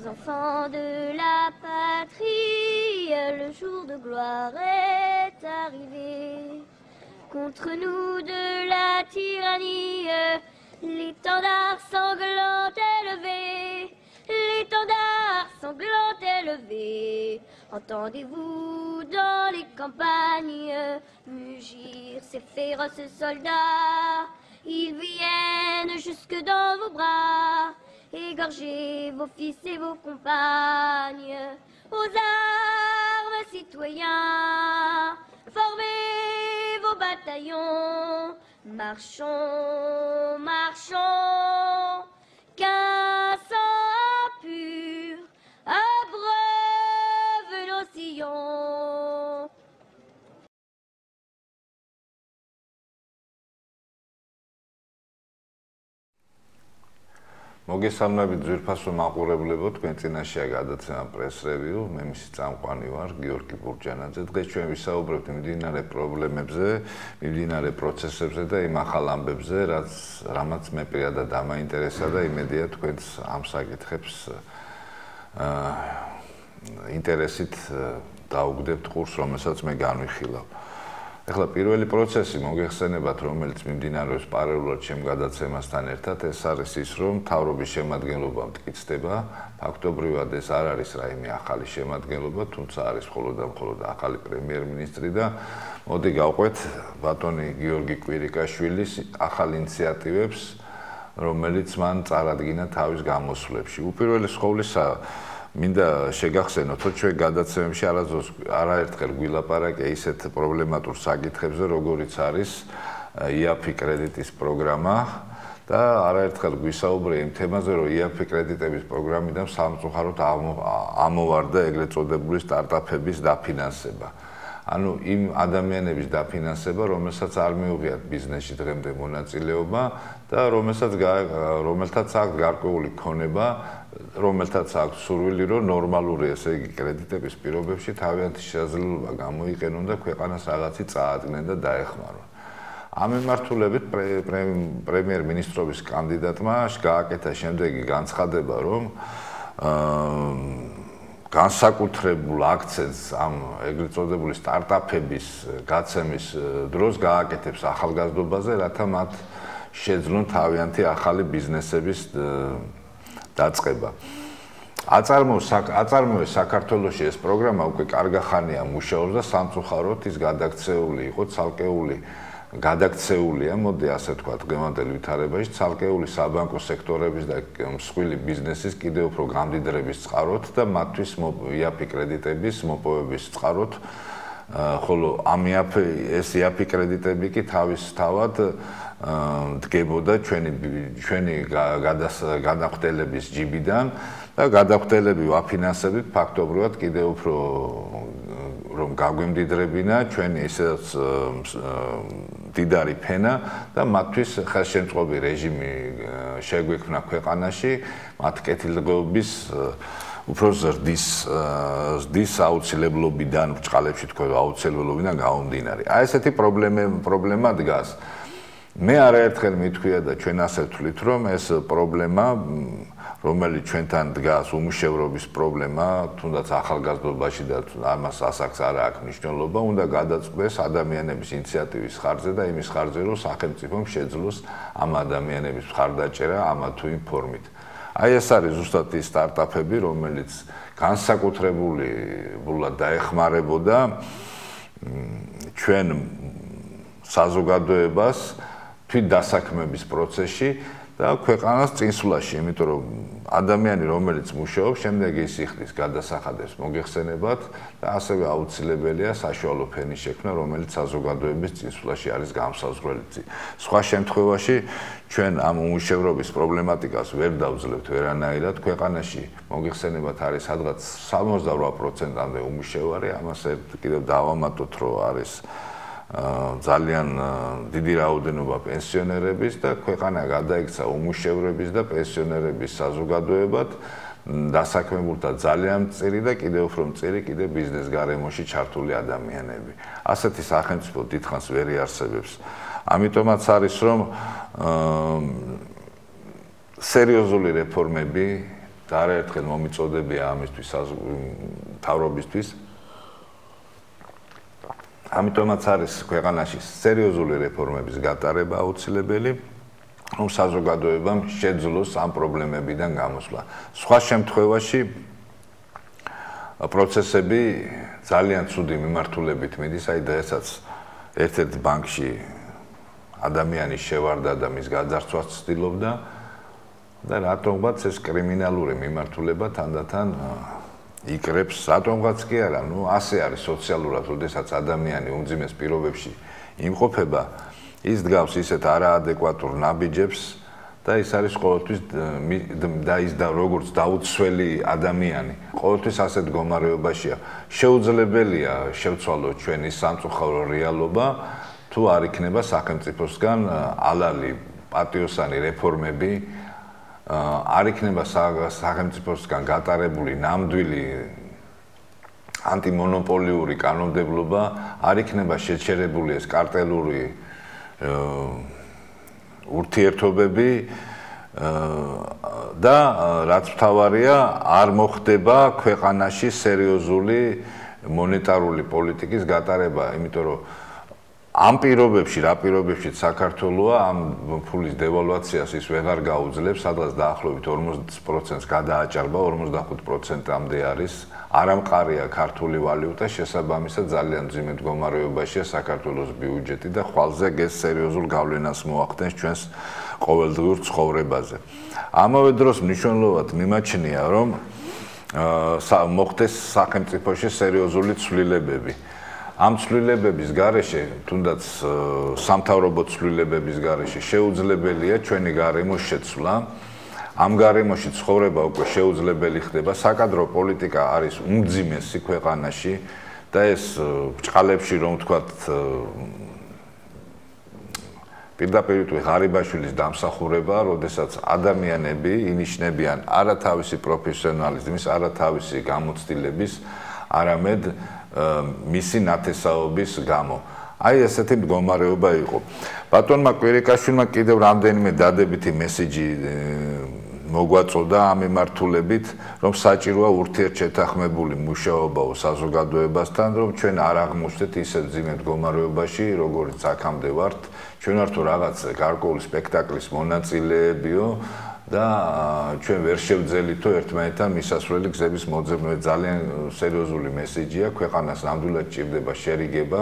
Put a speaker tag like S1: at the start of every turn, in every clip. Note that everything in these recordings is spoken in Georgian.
S1: enfants de la patrie, le jour de gloire est arrivé. Contre nous de la tyrannie, l'étendard sanglant élevé, l'étendard sanglant élevé. Entendez-vous dans les campagnes mugir ces féroces soldats? Ils viennent jusque dans vos bras, égorger vos fils et vos compagnes. Aux armes, citoyens, formez vos bataillons. Marchons, marchons, qu'un sang pur abreuve nos sillons.
S2: მოგესალმებით ძვირფასო მაყურებლებო, თქვენ წინაშეა გადაცემა პრეს რევიუ, მე მისი წამყვანი ვარ გიორგი ბურჯანაძე. დღეს ჩვენ ვისაუბრებთ მიმდინარე პრობლემებზე, მიმდინარე პროცესებზე და იმ ახალ ამბებზე, რამაც მე პირადად დამაინტერესა და იმედია თქვენს ამ საკითხებს ინტერესით დაუგდებთ ყურს, რომელსაც მე განვიხილავ. ეხლა პირველი პროცესი მოგეხსენებათ, რომელიც მიმდინარეობს პარალელურად ჩემ გადაცემასთან ერთად, ეს არის ის, რომ მთავრობის შემადგენლობა მტკიცდება. ფაქტობრივად ეს არ არის რაიმე ახალი შემადგენლობა, თუმცა არის მხოლოდ და მხოლოდ ახალი პრემიერ-მინისტრი და მოდი გავყვეთ ბატონი გიორგი კვირიკაშვილის ახალ ინიციატივებს, რომელიც მან წარადგინა თავის გამოსვლებში. უპირველეს ყოვლისა მინდა შეგახსენოთ, რომ ჩვენ გადაცემებში არაერთხელ გვილაპარაკე ისეთ პრობლემატურ საკითხებზე, როგორიც არის IAPI კრედიტის პროგრამა და არაერთხელ გვისაუბრე იმ თემაზე, რომ IAPI კრედიტების პროგრამიდან სამწუხაროდ ამოვარდა ეგრეთ წოდებული სტარტაპების დაფინანსება. ანუ იმ ადამიანების დაფინანსება, რომელსაც არ მიუღიათ ბიზნესში დღემდე მონაწილეობა და რომელთაც აქვს გარკვეული ქონება, რომელთაც აქვს სურვილი, რომ ნორმალური, ესე იგი, კრედიტების პირობებში თავიანთი შესაძლებლობა გამოიყენონ და ქვეყანას რაღაცი წაადგნენ და დაეხმარონ. ამ მიმართულებით პრემიერ-მინისტრობის კანდიდატმა გააკეთა შემდეგი განცხადება, რომ განსაკუთრებულ აქცენტს ამ ეგრეთ წოდებული სტარტაპების გაცემის დროს გააკეთებს ახალგაზრდობაზე, რათა მათ შეძლონ თავიანთი ახალი ბიზნესების დაწყება. აწარმოეს საქართველოში ეს პროგრამა უკვე კარგა ხანია მუშაობს და სამწუხაროდ ის გადაქცეულია, მოდი ასე ვთქვათ, დღევანდელ ვითარებაში, ცალკეული საბანკო სექტორების და მსხვილი ბიზნესის კიდევ უფრო გამდიდრების წყაროთ და მათთვის IAPI კრედიტების მოპოვების წყაროთ, ხოლო ამ IAPI კრედიტები კი თავისთავად დგებოდა ჩვენი გადახდელების ჯიბიდან და გადახდელები ვაფინანსებით ფაქტობრივად კიდევ უფრო რომ გაგვემდიდრებინა ჩვენი ისედაც მდიდარი ფენა და მათთვის ხელშემწყობი რეჟიმი შეგვექმნა ქვეყანაში, მათ კეთილდღეობის უფრო ზრდის აუცილებლობიდან, ბრჭყალებში თქვა აუცილებლობიდან გამომდინარე. აი ესეთი პრობლემა დგას. მე არაერთხელ მithქვია და ჩვენ ასე ვთვლით, რომ ეს პრობლემა, რომელიც ჩვენთან დგას, უმუშევრობის პრობლემა, თუნდაც ახალგაზრდობაში და ამას ასაკს არ აქვს მნიშვნელობა, უნდა გადაწყდეს ადამიანების ინიციატივის ხარჯზე და იმის ხარჯზე, რომ სახელმწიფომ შეძლოს ამ ადამიანების მხარდაჭერა ამა თუ იმ ფორმით. აი ეს არის ზუსტად ის სტარტაპები, რომელიც განსაკუთრებულად დაეხმარებოდა ჩვენ საზოგადოებას თვით დასაქმების პროცესში და ქვეყანას წინსვლაში, იმიტომ რომ ადამიანი, რომელიც მუშაობს, შემდეგ ის იხდის გადასახადებს მოგეხსენებათ და ასევე აუცილებელია საშუალო ფენის შექმნა, რომელიც საზოგადოების წინსვლაში არის გამსაზღვრელი. სხვა შემთხვევაში ჩვენ ამ უმუშევრობის პრობლემატიკას ვერ დავძლებთ ვერანაირად. ქვეყანაში მოგეხსენებათ არის სადღაც 78%-მდე უმუშევარი, ამას კიდევ დავამატოთ, რომ არის ძალიან დიდი რაოდენობა პენსიონერების და ქვეყანა გადაიქცა უმუშევრების და პენსიონერების საზოგადოებად, დასაქმებულთა ძალიან მწირი და კიდევ უფრო მწირი კიდევ ბიზნეს გარემოში ჩართული ადამიანები. ასეთი სახელმწიფო დიდხანს ვერ იარსებებს. ამიტომაც არის, რომ სერიოზული რეფორმები და არაერთხელ მომიწოდებია ამისთვის მთავრობისთვის. ამიტომაც არის ქვეყანაში სერიოზული რეფორმების გატარება აუცილებელი, რომ საზოგადოებამ შეძლოს ამ პრობლემებიდან გამოსვლა. სხვა შემთხვევაში პროცესები ძალიან ცუდი მიმართულებით მიდის, აი დღესაც ერთ-ერთ ბანკში ადამიანი შევარდა და მის გაძარცვას ცდილობდა და რატომღაც ეს კრიმინალური მიმართულება თანდათან იკრებს, რატომღაც კი არა, ასე არის სოციალურად, როდესაც ადამიანი უმძიმეს პირობებში იმყოფება, ის დგავს ისეთ არაადეკვატურ ნაბიჯებს და ის არის ყოველთვის და ის და როგორც დაუცველი ადამიანი, ყოველთვის ასეთ მდგომარეობაშია. შეუძლებელია შევცვალოთ ჩვენი სამწუხარო რეალობა, თუ არ იქნება სახელმწიფოსგან ალალი პატიოსანი რეფორმები, არ იქნება სახელმწიფოსგან გატარებული ნამდვილი ანტიმონოპოლიური კანონმდებლობა, არ იქნება შეჩერებული ეს კარტელური ურთიერთობები და რაც მთავარია, არ მოხდება ქვეყანაში სერიოზული მონეტარული პოლიტიკის გატარება, იმიტომ რომ ამ პირობებში, რა პირობებშიც საქართველოა ამ ფულის დევალვაციას ის ვეღარ გაუძლებს, სადღაც დაახლოებით 40%-ს გადააჭარბა, 45%-მდე არის არამყარია ქართული ვალუტა, შესაბამისად ძალიან მძიმე მდგომარეობაშია საქართველოს ბიუჯეტი და ხვალზე ეს სერიოზულ გავლენას მოახდენს ჩვენს ყოველდღიურ ცხოვრებაზე. ამავე დროს მნიშვნელოვნად მიმაჩნია, რომ მოხდეს სახელმწიფოში სერიოზული ცვლილებები. ამ ცვლილებების გარეშე, თუნდაც სამთავრობო ცვლილებების გარეშე შეუძლებელია ჩვენი გარემოს შეცვლა. ამ გარემოში ცხოვრება უკვე შეუძლებელი ხდება, საკადრო პოლიტიკა არის უმძიმესი ქვეყანაში და ეს ბჭყალებში რომ ვთქვათ პირდაპირ თუ ღარიბაშვილის დამსახურება, როდესაც ადამიანები ინიშნებიან არა თავისი პროფესიონალიზმის, არა თავისი გამოცდილების, არამედ მისი ნათესაობის გამო. აი ესეთი მდგომარეობა იყო. ბატონმა კვირიკაშვილმა კიდევ რამდენიმე დადებითი მესიჯი მოგვაწოდა ამ მიმართულებით, რომ საჭიროა ურთიერთშეთანხმებული მუშაობაო საზოგადოებასთან, რომ ჩვენ არ აღმოჩნდეთ ისეთ მძიმე მდგომარეობაში, როგორიც აქამდე ვართ, ჩვენ ვართ რაღაც გარკვეული სპექტაკლის მონაწილეებიო და ჩვენ ვერ შევძელითო ერთმანეთთან მისასვლელი გზების მოძებნა. ძალიან სერიოზული მესიჯია, ქვეყანას ნამდვილად ჭირდება შერიგება,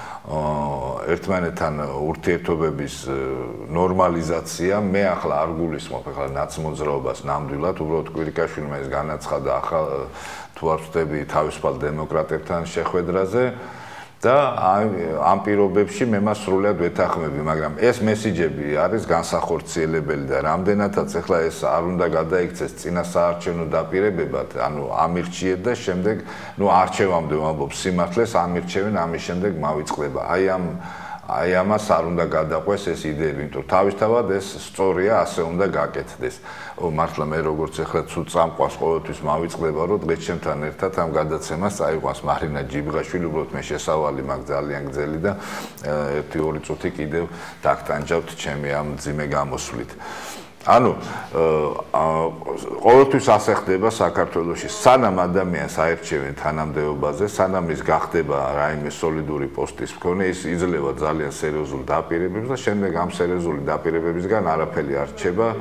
S2: ერთმანეთთან ურთიერთობების ნორმალიზაცია. მე ახლა არ გულისხმობ ახლა ნაცმოძრაობას ნამდვილად, უბრალოდ კვირიკაშვილმა ეს განაცხადა ახლა თუ არ ვწდები თავისუფალ დემოკრატებთან შეხვედრაზე და ამ პირობებში მე მას სრულად ვეთანხმები, მაგრამ ეს მესიჯები არის განსახორციელებელი და რამდენადაც ახლა ეს არ უნდა გადაიქცეს წინა საარჩევნო დაპირებებად, ანუ ამირჩიეთ და შემდეგ, არჩევამდე ვამბობ სიმართლეს, ამირჩევენ, ამის შემდეგ მავიწყდება. აი ამას არ უნდა გადაყვეს ეს იდეები, იმიტომ თავისთავად ეს სწორია, ასე უნდა გაკეთდეს. მართლა მე როგორც ახლა ცუდ წამყვას ყოველთვის მავიწყდება, რომ დღეს ჩემთან ერთად ამ გადაცემას წაიყვანს მარინა ჯიბღაშვილი, უბრალოდ მე შესავალი მაქვს ძალიან გრძელი და 1-2 წუთი კიდევ დაგტანჯავთ ჩემი ამ მძიმე გამოსვლით. ანუ ყოველთვის ასე ხდება საქართველოში, სანამ ადამიანს აერჩევენ თანამდებობაზე, სანამ ის გახდება რაიმე სოლიდური პოსტის მქონე, ის იძლევა ძალიან სერიოზულ დაპირებებს და შემდეგ ამ სერიოზული დაპირებებისგან არაფერი არ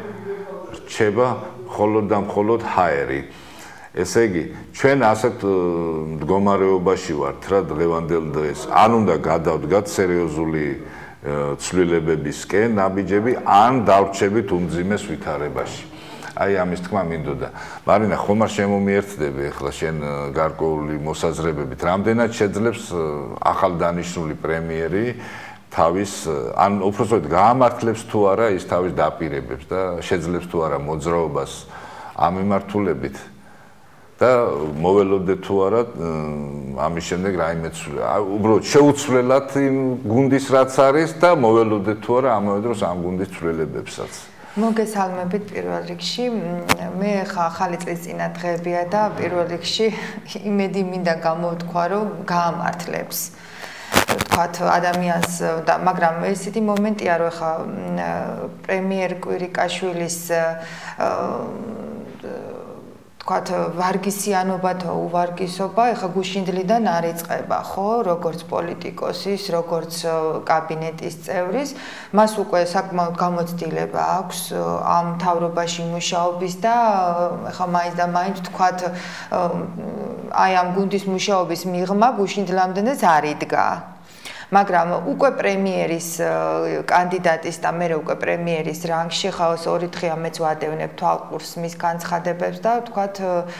S2: რჩება მხოლოდ და მხოლოდ ჰაერი. ესე იგი, ჩვენ ასეთ მდგომარეობაში ვართ რა დღევანდელ დღეს. ან უნდა გადავდგათ სერიოზული ცვლილებებისკენ ნაბიჯები, ან დავრჩებით უმძიმეს ვითარებაში. აი ამის თქმა მინდოდა. მარინა, ხომ არ შემომიერთდები ახლა შენ გარკვეული მოსაზრებებით, რამდენად შეძლებს ახალდანიშნული პრემიერი თავის, ან უпростоოდ გაამართლებს თუ არა ის თავის დაპირებებს და შეძლებს თუ არა მოძრაობას ამ მიმართულებით და მოველოდეთ თუ არა ამის შემდეგ რაიმე უბრალოდ შეუცვლელად იმ გუნდის რაც არის და მოველოდეთ თუ არა ამავე დროს ამ გუნდის ცვლილებებსაც.
S3: მოგესალმებით პირველ რიგში. მე ხა ახალი წლის წინა დღეებია და პირველ რიგში იმედი მინდა გამოვთქვა, რომ გაამართლებს. ვთქვათ ადამიანს და მაგრამ ესეთი მომენტია, რომ ხა პრემიერ კვირიკაშვილის თქვათ ვარგისიანობა თუ უვარგისობა ეხა გუშინდლიდან არ იწყება, ხო, როგორც პოლიტიკოსის, როგორც კაბინეტის წევრის, მას უკვე საკმაოდ გამოცდილება აქვს ამ მთავრობაში მუშაობის და ეხა მაინც და მაინც თქვათ აი ამ გუნდის მუშაობის მიღმა გუშინდლამდეც არ იდგა. მაგრამ უკვე პრემიერის კანდიდატის და მე უკვე პრემიერის რანგში ხავს 2 დღეა მეც ვადევნებ თვალყურს მის განცხადებებს და ვთქვათ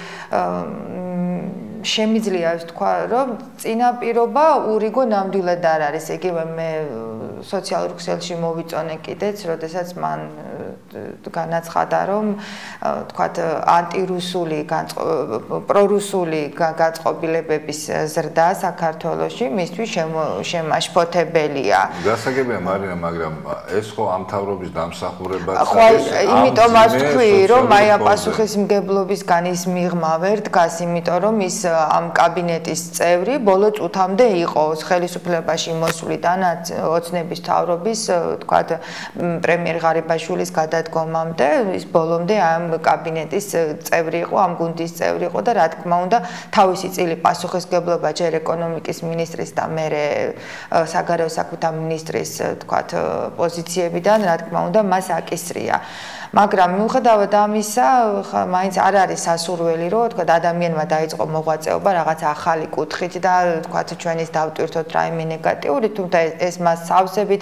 S3: შემიძლია ვთქვა რომ წინაპირობა ურიგო ნამდვილად არ არის იგივე მე სოციალურ ქსელში მოვიწონე კიდეც როდესაც მან განაცხადა რომ ვთქვათ ანტირუსული პრორუსული გაწყობილებების ზრდა საქართველოში მისთვის შემაშფოთებელია.
S2: გასაგებია მარინა, მაგრამ ეს ხო ამ მთავრობის დამსახურებაც
S3: ხო, იმიტომ მას ვთქვი, რომ აი პასუხისმგებლობისგან ის მიღმა ვერ დგას, იმიტომ რომ ის ამ კაბინეტის წევრი ბოლო წუთამდე იყო ხელისუფლებაში მოსული და ოცნების მთავრობის, თქვათ, პრემიერ ღარიბაშვილის გადადგომამდე, ის ბოლომდე ამ კაბინეტის წევრი იყო, ამ გუნდის წევრი იყო და რა თქმა უნდა, თავისი წილი პასუხისმგებლობა ჯერ ეკონომიკის მინისტრის და მერე საგარეო საქმეთა მინისტრის, თქვათ, პოზიციებიდან, რა თქმა უნდა, მას აკისრია. მაგრამ მიუხედავად ამისა, მაინც არ არის სასურველი, რომ თქვათ ადამიანმა დაიწყო მოღვაწეობა რაღაც ახალი კუთხით და თქვათ ჩვენის დავტვირთოთ რაიმე ნეგატიური, თუმცა ეს მას სავსებით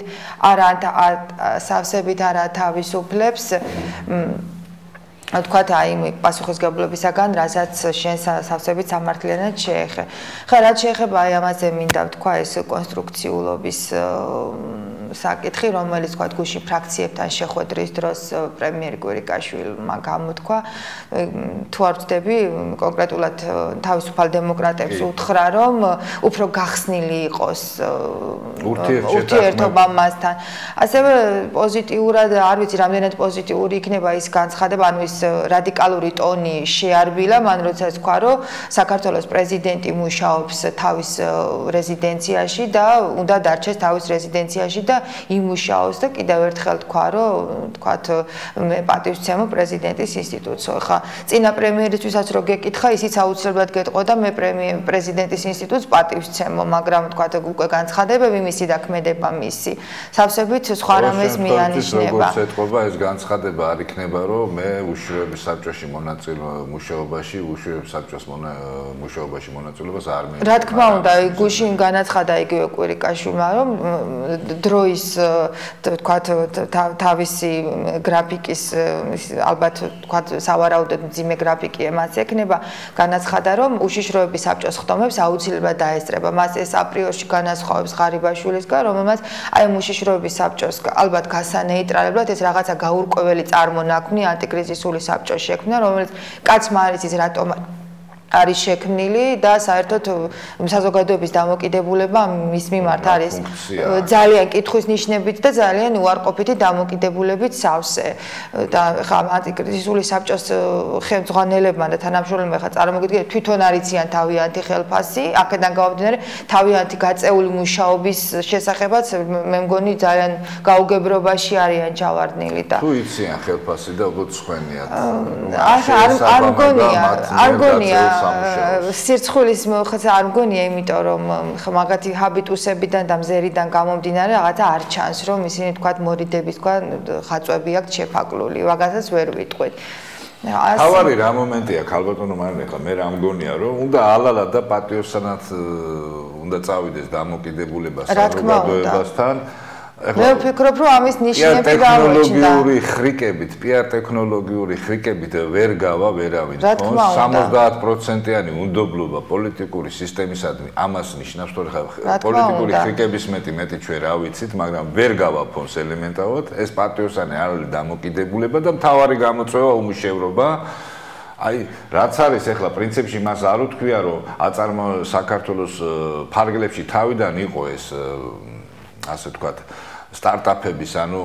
S3: არ ათავისუფლებს თქვათ აი პასუხისმგებლობისაგან, რასაც შენ სავსებით სამართლიანად შეეხე. ხა რაც შეეხება აი ამაზე მინდა ვთქვა ეს კონსტრუქციულობის საკითხი, რომელიც თქვათ გუშინ ფრაქციებთან შეხვედრის დროს პრემიერ კვირიკაშვილმა გამოთქვა, თუ არ ვწდები, კონკრეტულად თავისუფალ დემოკრატებს უთხრა, რომ უფრო გახსნილი იყოს ურთიერთობა მასთან. ასევე პოზიტიურად, არ ვიცი, რამდენად პოზიტიური იქნება ის განცხადება, ანუ ის რადიკალური ტონი შეარბილა, მან როდესაც თქვა, რომ საქართველოს პრეზიდენტი მუშაობს თავის რეზიდენციაში და უნდა დარჩეს თავის რეზიდენციაში და იმუშაოს და კიდევ ერთხელ თქვა, რომ თქვათ მე პატივს ვცემო პრეზიდენტის ინსტიტუტსო. ხა წინა პრემიერისთვისაც რო გეკითხა, ისიც აუცილებლად გეტყოდა მე პრეზიდენტის ინსტიტუტს პატივს ვცემო, მაგრამ თქვათ უკვე განცხადებები მისი და ქმედება მისი. სავსებით სხვა რამეს მიანიშნება.
S2: როგორც ეთყობა ეს განცხადება არ იქნება, რომ მე უშუალოდ საბჭოში მუშაობაში, უშუალოდ საბჭოს მუშაობაში მონაწილეობას არ მე.
S3: რა თქმა უნდა, გუშინ განაცხადა იგივე კვირიკაშვილმა, რომ დროის თქვათ თავისი გრაფიკის ალბათ თქვათ სავარაუდოდ მძიმე გრაფიკი მას ექნება, განაცხადა, რომ უშიშროების საბჭოს ხდომებს აუცილებლად დაესწრება. მას ეს აპრიორში განასხვავებს ღარიბაშვილისგან, რომელმაც აი უშიშროების საბჭოს ალბათ გასანეიტრალებლად ეს რაღაცა გაურკვეველი წარმონაქმნი ანტიკრიზისული საბჭო შექმნა, რომელიც კაცმა არ იცის რატომ არის შექმნილი და საერთოდ საზოგადოების დამოკიდებულება მის მიმართ არის ძალიან კითხვის ნიშნებით და ძალიან უარყოფითი დამოკიდებულებით სავსე. და ხა ანტიკრიზისული საბჭოს ხელმძღვანელებმა და თანამშრომლებმა ხა წარმოგიდგენთ თვითონ არიციან თავიანთი ხელფასი, აქედან გამომდინარე თავიანთი გაწეული მუშაობის შესახებაც მე მგონი ძალიან გაუგებრობაში არიან ჩავარდნილი და
S2: თუ იციან ხელფასი და უბრალოდ სხვენიათ.
S3: არ გონია სირცხვილის მოხდა არ მგონია, იმიტომ რომ მაგათი ჰაბიტუსებიდან და მზერიდან გამომდინარე რაღაცა არ ჩანს, რომ ისინი თქვათ მორიდების თქვა ხაწვები აქვს შეფაკლული, მაგასაც ვერ ვიტყვით.
S2: თავარი რა მომენტია ქალბატონო მარინა, ხა მე რა მგონია, რომ უნდა ალალად და პატიოსანად უნდა წავიდეს დამოკიდებულება საზოგადოებასთან.
S3: მე ვფიქრობ, რომ ამის ნიშნები გამოჩნდა.
S2: PR ტექნოლოგიური ხრიკებით ვერ გავა ვერავინ. 70%-იანი უნდობლობა პოლიტიკური სისტემისადმი ამას ნიშნავს, თორე პოლიტიკური ხრიკების მეტი ჩვენ რა ვიცით, მაგრამ ვერ გავა ფონს ელემენტარულად, ეს პატიოსანი არ არის დამოკიდებულება და მთავარი გამოწვევა უმუშევრობა. აი, რაც არის ახლა პრინციპში მას არ უთქვია, რომ საქართველოს ფარგლებში თავიდან იყო ეს ასე ვთქვათ სტარტაპების, ანუ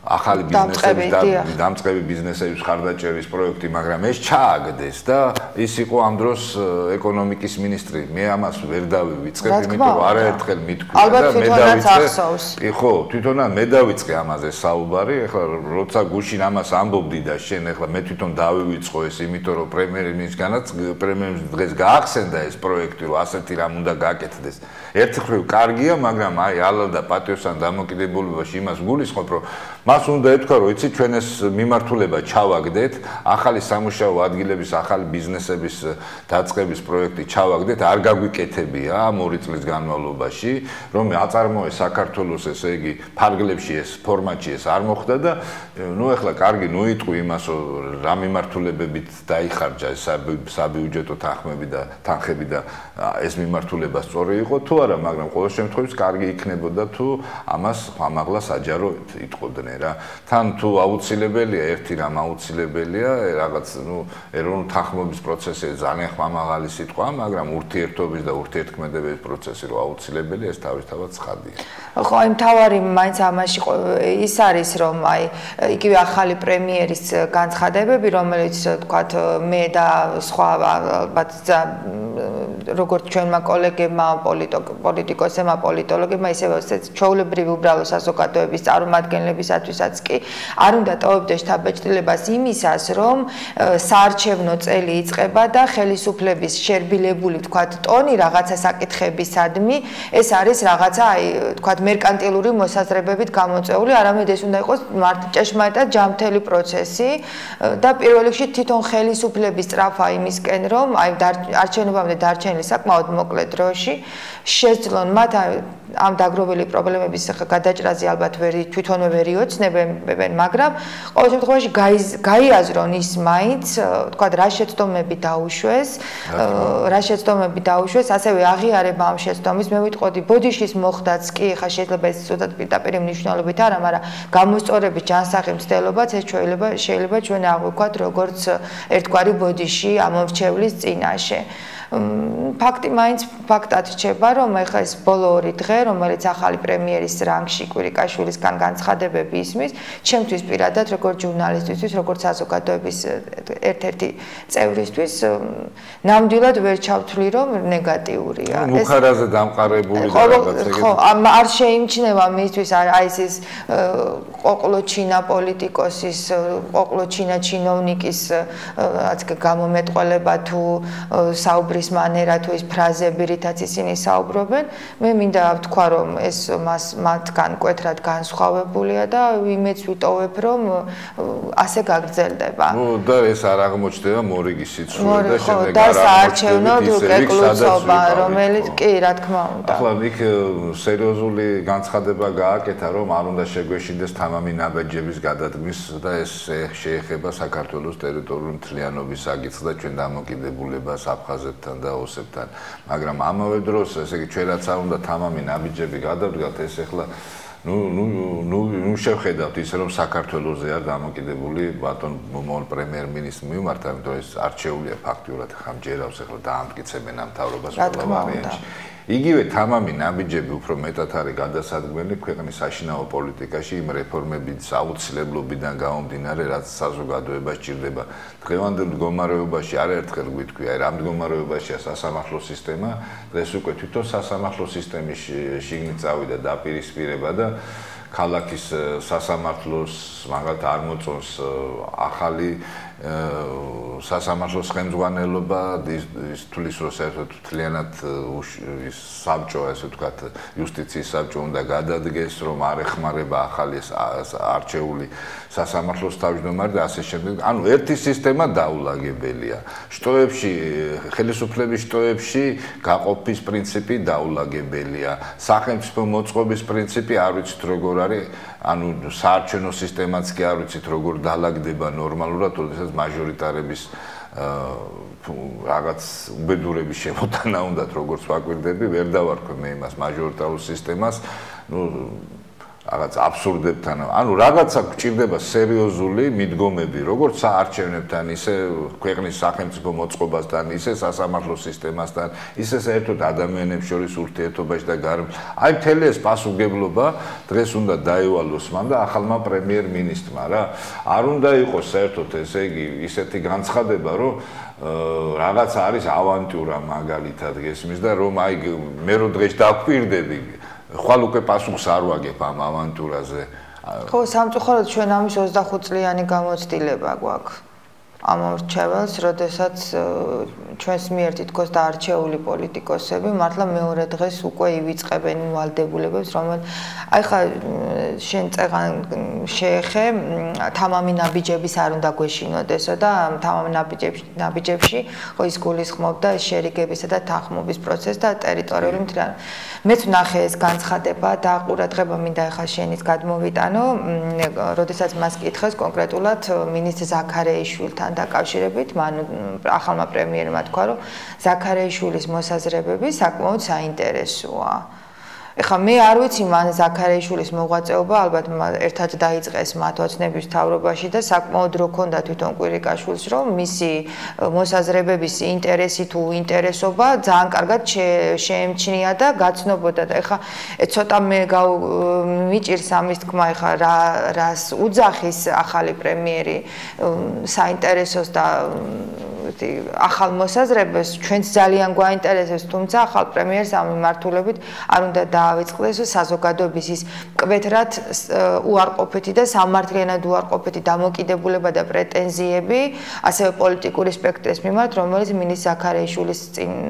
S2: ახალი ბიზნესების დამწყები ბიზნესების ხარდაჭერის პროექტი, მაგრამ ეს ჩააგდეს და ის იყო ამ დროს ეკონომიკის მინისტრი. მე ამას ვერ დავივიწყებ, იმიტომ რომ არაერთხელ მithქვია და მე დავიწყე. ხო, თვითონაც მე დავიწყე ამაზე საუბარი. ეხლა როცა გუშინ ამას ამბობდი და შენ ეხლა მე თვითონ დავივიწყო ეს, იმიტომ რომ პრემიერ-მინისტრს დღეს გაახსენდა ეს პროექტი, რომ ასეთი რამ უნდა გააკეთდეს. ერთი მხრივ კარგია, მაგრამ აი ალალ და პატიოსან დამოკიდებულებაში იმას გულისხმობ, რომ მას უნდა ეთქვა, რომ იცი ჩვენ ეს მიმართულება ჩავაგდეთ, ახალი სამუშაო ადგილების, ახალი ბიზნესების დაწყების პროექტი ჩავაგდეთ, არ გაგვიკეთებია ამ 2 წლის განმავლობაში, რომ აწარმოეს საქართველოს, ესე იგი, ფარგლებში ეს ფორმატში ეს არ მოხდა და ნუ ეხლა კარგი ნუიტყვი იმას, რომ რა მიმართულებებით დაიხარჯა ეს საბიუჯეტო თანხები და ეს მიმართულება სწორი იყო თუ არა, მაგრამ ყოველ შემთხვევაში კარგი იქნებოდა თუ ამას ამაღლა საჯარო იტყოდნენ რა. თან თუ აუცილებელია, ერთი რამ აუცილებელია, რაღაც ნუ ეროვნული თანხმობის პროცესი ძალიან ხმამაღალი სიტყვა, მაგრამ ურთიერთობის და ურთიერთქმედების პროცესი რო აუცილებელია, ეს თავისთავად ცხადია.
S3: ხო, აი მთავარი მაინც ამაში ის არის, რომ აი იგივე ახალი პრემიერის განცხადებები, რომელიც თქვათ მე და სხვა ალბათ როგორც ჩვენმა კოლეგებმა, პოლიტიკოსებმა, პოლიტოლოგებმა, ისევე ჩვეულებრივი უბრალო საზოგადოების წარმომადგენლებისათვისაც კი არ უნდა ტოვებდეს შთაბეჭდილებას იმისას, რომ საარჩევნო წელი იწყება და ხელისუფლების შერბილებული თქვათ ტონი რაღაცა საკითხებისადმი, ეს არის რაღაცა აი თქვათ მერკანტილური მოსაზრებებით გამოწეული, არამედ ეს უნდა იყოს ჭეშმარიტად ჯანმრთელი პროცესი და პირველ რიგში თვითონ ხელისუფლების სწრაფა იმისკენ, რომ აი არჩევნებამდე დარჩენილი საკმაოდ მოკლე დროში შეძლონ მათ ამ დაგროვილი პრობლემების გადაჭრაზე ალბათ თვითონვე ვერ იოცნებენ, მაგრამ ყოველ შემთხვევაში გაიაზრონ ის მაინც, თქვათ რა შეცდომები დაუშვეს, ასევე აღიარება ამ შეცდომის, მე ვიტყოდი ბოდიშის მოხდაც კი, ხა შეიძლება ეს ზუსტად პირდაპირ მნიშვნელობით არა, მაგრამ გამოსწორების ჯანსაღი მცდელობაც ეს შეიძლება ჩვენ აღვიქვათ როგორც ერთგვარი ბოდიში ამორჩევლის წინაშე. ფაქტი მაინც ფაქტად რჩება, რომ ეხლა ეს ბოლო 2 დღე, რომელიც ახალი პრემიერის რანგში კვირიკაშვილისგან განცხადებები ისმის, ჩემთვის პირადად როგორც ჟურნალისტისთვის, როგორც საზოგადოების ერთ-ერთი წევრისთვის, ნამდვილად ვერ ჩავთვლი, რომ ნეგატიურია.
S2: მუხარაზე დამყარებული და რაღაც ეგეთი.
S3: ხო, არ შეიმჩნევა მისთვის აი ეს ყოყლოჩინა პოლიტიკოსის, ყოყლოჩინა ჩინოვნიკის რაც გამომეტყველება თუ საუბრის მანერა თუ ის ფრაზები, რითაც ისინი საუბრობენ, მე მინდა ვთქვა, რომ ეს მათგან მკვეთრად განსხვავებულია და იმეც ვიტოვებ, რომ ასე გაგრძელდება.
S2: ნუ და ეს არ აღმოჩნდება მორიგი სიცრუე და შემდეგ
S3: და საარჩევნო კეკლუცობა, რომელიც კი, რა თქმა უნდა.
S2: ახლა იქ სერიოზული განცხადება გააკეთა, რომ არ უნდა შეგვეშინდეს თამამი ნაბეჯების გადადგმის და ეს შეეხება საქართველოს ტერიტორიული მთლიანობის საკითხს და ჩვენ დამოკიდებულებას აფხაზეთთან და ოსებთან, მაგრამ ამავე დროს, ესე იგი, ჩვენ რაც არ უნდა თამამი ნაბიჯები გადავდგათ, ეს ახლა ნუ შევხედავთ ისე, რომ საქართველოზე არ დამოკიდებული ბატონ პრემიერ-მინისტრს მიმართ, ამიტომ ეს არჩეულია ფაქტიურად, ხა მჯერავს ახლა დაამტკიცებენ ამ მთავრობას ყველა ვარიანტში. იგივე თამამი ნაბიჯები უფრო მეტად არის გადასადგმელი ქვეყნის საშინაო პოლიტიკაში იმ რეფორმების აუცილებლობიდან გამომდინარე, რაც საზოგადოებას ჭირდება. დღევანდელ მდგომარეობაში არაერთხელ გვიტყვია, რა მდგომარეობაშია სასამართლო სისტემა, დღეს უკვე თვითონ სასამართლო სისტემის შიგნით წავიდა დაპირისპირება და ქალაქის სასამართლოს მაგალითად არ მოწონს ახალი სასამართლოს ხელმძღვანელობა, ის თulis რომ საერთოდ მთლიანად საბჭო, ასე ვთქვათ, იუსტიციის საბჭო უნდა გადადგეს, რომ არ ეხმარება ახალი არჩეული სასამართლოს თავმჯდომარე და ასე შემდეგ. ანუ ერთი სისტემა დაულაგებელია. შტოებში, ხელისუფლების შტოებში გაყოფის პრინციპი დაულაგებელია. სახელმწიფო მოწყობის პრინციპი არ ვიცით როგორ არის, ანუ საარჩევნო სისტემაც კი არ ვიცით როგორ დაალაგდება ნორმალურად, როდესაც მაჟორიტარების რაღაც უბედურების შემოტანა უნდათ, როგორც ვაკვირდები, ვერ დავარქვე მე იმას მაჟორიტარულ სისტემას. რაღაც აბსურდებთან. ანუ რაღაცა გვჭირდება სერიოზული მიდგომები, როგორც საარჩევნებთან, ისე ქვეყნის სახელმწიფო მოწყობასთან, ისე სასამართლო სისტემასთან, ისე საერთოდ ადამიანებს შორის ურთიერთობაში და გარემოში. აი მთელი ეს პასუხისმგებლობა დღეს უნდა დაევალოს მან და ახალმა პრემიერ-მინისტრმა რა. არ უნდა იყოს საერთოდ ესე იგი ისეთი განცხადება, რომ რაღაც არის ავანტიურა მაგალითად გესმის და რომ აი მე რო დღეს დავკვირდები ხვალ უკვე პასუხს არ ვაგებ ამ ავანტურაზე.
S3: ხო, სამწუხაროდ ჩვენ ამის 25 წლიანი გამოცდილება გვაქვს. ამ რჩეველს, როდესაც ჩვენს მიერ თითქოს დაარჩეული პოლიტიკოსები მართლა მეორე დღეს უკვე ივიწყებენ ვალდებულებებს, რომელიც აი ხა შენ წეღან შეეხე თამამი ნაბიჯების არ უნდა გვეშინოდესო და თამამი ნაბიჯებში ხო ის გულისხმობდა შერიგებისა და თანხმობის პროცესს და ტერიტორიული მთლიანობა. მეც ვნახე ეს განცხადება და ყურადღება მინდა ხა შენის გადმოვიტანო, როდესაც მას კითხეს კონკრეტულად მინისტრ ზაქარეიშვილთან დაკავშირებით, მან ახალმა პრემიერმა თქვა, რომ ზაქარეიშვილის მოსაზრებები საკმაოდ საინტერესოა. ეხლა მე არ ვიცი მან ზაქარეიშვილის მოღვაწეობა ალბათ ერთად დაიწყეს მათ ოცნების მთავრობაში და საკმაოდ რო ქონდა თვითონ კვირიკაშვილს, რომ მისი მოსაზრებების ინტერესი თუ ინტერესობა ძალიან კარგად შეემჩნია და გაცნობოდა და ეხლა ცოტა მე მიჭირს ამის თქმა, ეხლა რას უძახის ახალი პრემიერი საინტერესოს და ახალ მოსაზრებას ჩვენც ძალიან გვაინტერესებს, თუმცა ახალ პრემიერს ამ მიმართულებით არ უნდა დაავიწყდეს საზოგადოების ის მკვეთრად უარყოფითი და სამართლიანად უარყოფითი დამოკიდებულება და პრეტენზიები, ასევე პოლიტიკური სპექტრის მიმართ, რომელიც მინისტრ ზაქარეიშვილის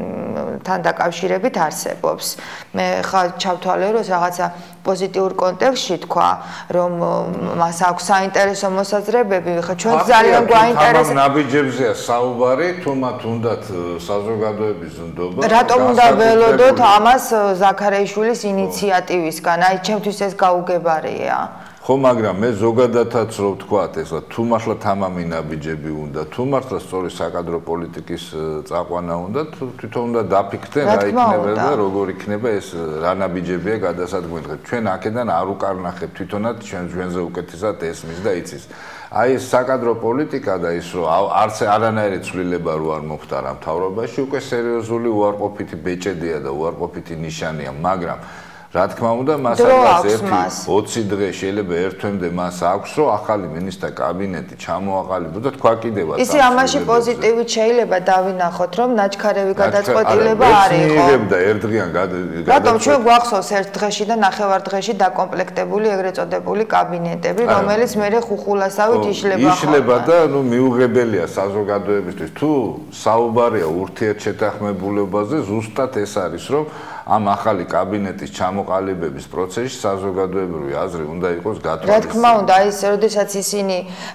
S3: თან დაკავშირებით არსებობს. მე ხა ჩავთვალე, რომ რაღაცა პოზიტიურ კონტექსტში თქვა, რომ მას აქვს საინტერესო მოსაზრებები, ხა ჩვენ ძალიან გვაინტერესებს.
S2: ნაბიჯებზეა საუბარი, თუ მათ უნდათ საზოგადოების ნდობა.
S3: რატომ უნდა ველოდოთ ამას ზაქარეიშვილის ინიციატივისგან? აი, ჩემთვის ეს გაუგებარია.
S2: ხო, მაგრამ მე ზოგადადაც რო ვთქვათ, ესა თუ მართლა თამამი ნაბიჯები უნდა, თუ მართლა სწორი საკადრო პოლიტიკის წაყვანა უნდა, თვითონ უნდა დაფიქრდე რა იქნება და როგორ იქნება ეს რა ნაბიჯებია გადასადგმელი. ჩვენ აქედან არ უკარნახებ თვითონაც ჩვენზე უკეთესად ესმის და იცის. აი ეს საკადრო პოლიტიკა და ის რომ არც არანაირი ცვლილება რო არ მოხდარა მთავრობაში, უკვე სერიოზული უარყოფითი ბეჭედია და უარყოფითი ნიშანია, მაგრამ რა თქმა უნდა, მას არის 20 დღე შეიძლება ერთ თვემდე მას აქვს, რომ ახალი მინისტრთა კაბინეტი ჩამოაყალიბოს და თქვა კიდევაც.
S3: ისი ამაში პოზიტივით შეიძლება დავინახოთ, რომ ნაჩქარევი გადაწყვეტილება არ იყო.
S2: და ერთდღიან
S3: რატომ ჩვენ გვახსოვს ერთ დღეში და ნახევარ დღეში დაკომპლექტებული ეგრეთ წოდებული კაბინეტები, რომელიც მერე ხუხულასავით იშლება.
S2: იშლება და ნუ მიუღებელია საზოგადოებისთვის. თუ საუბარია ურთიერთშეთანხმებულობაზე, ზუსტად ეს არის, რომ ამ ახალი კაბინეტის ჩამოყალიბების პროცესში საზოგადოებრივი აზრი უნდა იყოს გათვალისწინებული.
S3: რა თქმა უნდა, ის როდესაც ისინი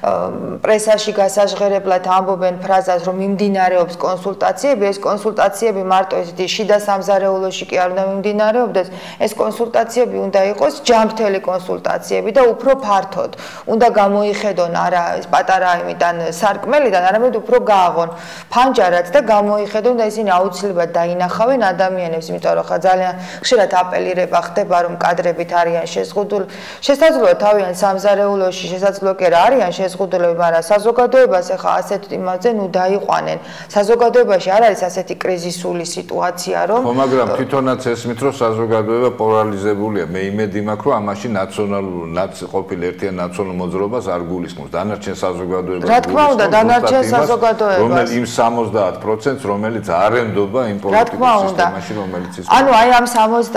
S3: პრესაში გასაჟღერებლად ამბობენ ფრაზას, რომ მიმდინარეობს კონსულტაციები, ეს კონსულტაციები მარტო ესეთი შიდა სამზარეულოში კი არ უნდა მიმდინარეობდეს, ეს კონსულტაციები უნდა იყოს ჯანმრთელი კონსულტაციები და უფრო ფართოდ. უნდა გამოიხედონ არა ეს პატარა იმიდან სარკმელიდან, არამედ უფრო გააღონ ფანჯარაც და გამოიხედონ და ისინი აუცილებლად დაინახავენ ადამიანებს, იმიტომ რომ ძალიან ხშირად აპელირება ხდება, რომ კადრებით არიან შეზღუდული. შესაძლოა თავიანთ სამზარეულოში, შესაძლოა კი არიან შეზღუდულები, მაგრამ საზოგადოებას ახლა ასეთ იმაზე ნუ დაიყვანენ. საზოგადოებაში არ არის ასეთი კრიზისული სიტუაცია, რომ
S2: ხო, მაგრამ თვითონაც ესმით, რომ საზოგადოება პოლარიზებულია. მე იმედი მაქვს, რომ ამაში ყოფილი ერთიან ნაციონალურ მოძრაობას არ გულისხმობს. დანარჩენ საზოგადოებას.
S3: რა თქმა უნდა, დანარჩენ საზოგადოებას,
S2: რომელიც იმ 70%-ს, რომელიც არ ენდობა იმ პოლიტიკურ სისტემაში, რომელიც ის
S3: აი ამ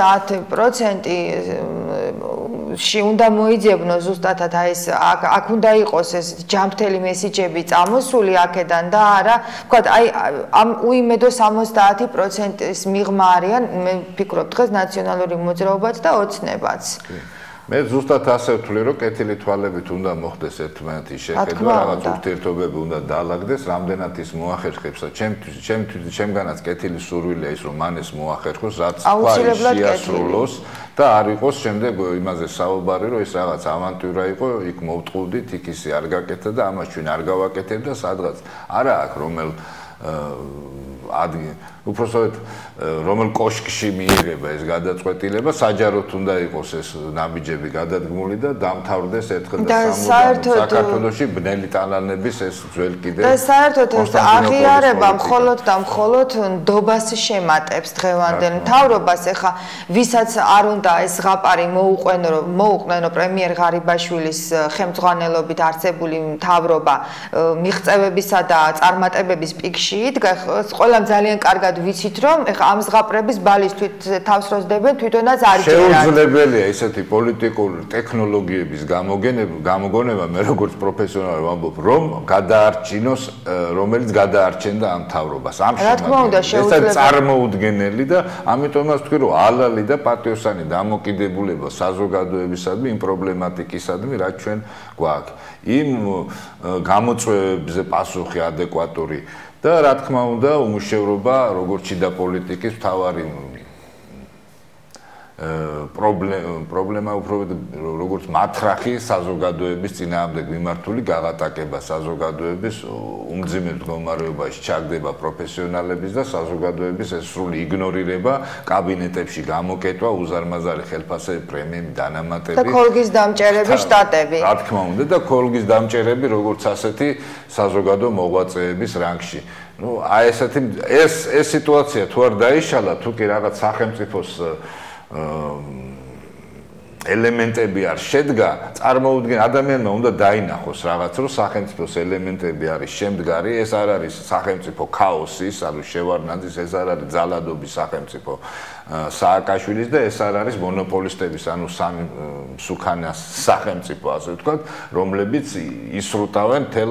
S3: 70%-ში უნდა მოიძებნოს ზუსტად აი ეს აქ უნდა იყოს ეს ჯანმრთელი მესიჯები წამოსული აქედან და არა, ვთქვათ, აი ამ უიმედო 70%-ის მიღმა არიან, მე ვფიქრობ დღეს ნაციონალური მოძრაობაც და ოცნებაც.
S2: მე ზუსტად ასე ვთვლი, რომ კეთილი თვალებით უნდა მოხდეს ერთმანეთის შეხედვა, რაღაც ურთიერთობები უნდა დაალაგდეს, რამდენად ის მოახერხებს და ჩემგანაც კეთილი სურვილია ის, რომ მან ეს მოახერხოს, რაც თქვა შეასრულოს და არ იყოს შემდეგ იმაზე საუბარი, რომ ეს რაღაც ავანტიურა იყო, იქ მოვტყუდით, იქ ისე არ გაკეთდა და ამას ჩვენ არ გავაკეთებ და სადღაც არა აქვს რომელ უпроსტოდ რომელ კოშკში მიიღება ეს გადაწყვეტილება, საჯაროდ უნდა იყოს ეს ნაბიჯები გადადგმული და დამთავრდეს ერთხელ და სამუდამოდ საქართველოში ბნელი ტალანების ეს ძველ კიდევ
S3: და საერთოდ ეს აღიარება მხოლოდ და მხოლოდ ნდობას შემატებს დღევანდელ მთავრობას. ეხა ვისაც არ უნდა ეს ზღაპარი მოუყვენო პრემიერ ღარიბაშვილის ხელმძღვანელობით არსებული მთავრობა მიღწევებისა და წარმატებების პიკში იდგა. ყველამ ძალიან კარგად ვიცით რომ ეხა ამ ზღაპრების ბალისთვის თავს როსდებენ თვითონაც არ ჭერათ.
S2: შეუძლებელია ესეთი პოლიტიკური ტექნოლოგიების გამოგონება მე როგორც პროფესიონალი ვამბობ რომ გადაარჩინოს რომელიც გადაარჩენდა ამ მთავრობას. ამ შემთხვევაში ეს წარმოუდგენელი და ამიტომაც ვთქვი რომ ალალი და პატიოსანი დამოკიდებულება საზოგადოებისადმი იმ პრობლემატიკისადმი რაც ჩვენ გვაქვს. იმ გამოწვევებზე პასუხი ადეკვატური და რა თქმა უნდა უმუშევრობა როგორც შიდა პოლიტიკის მთავარი პრობლემა უფრო როგორც მათრახი საზოგადოების წინააღმდეგ მიმართული გაღატაკება საზოგადოების უმძიმე მდგომარეობაში ჩაგდება პროფესიონალების და საზოგადოების ეს სრული იგნორირება კაბინეტებში გამოკეტვა უზარმაზარი ხელფასები პრემიები დანამატები
S3: და ქოლგის დამჭერები შტატები
S2: რა თქმა უნდა და ქოლგის დამჭერები როგორც ასეთი საზოგადო მოღვაწეების რანგში ну აი ესეთი ეს სიტუაცია თუ არ დაიშალა თუ კი რაღაც სახელმწიფოს ელემენტები არ შედგა, წარმოუდგენ ადამიანმა უნდა დაინახოს რაღაც, რომ სახელმწიფოს ელემენტები არის შემდგარი, ეს არ არის სახელმწიფო ქაოსის, ანუ შევარდნაძის, ეს არ არის ძალადობის სახელმწიფო სააკაშვილის და ეს არ არის მონოპოლისტების, ანუ სამი მსუქანას სახელმწიფო, ასე ვთქვათ, რომლებიც ისრუტავენ თელ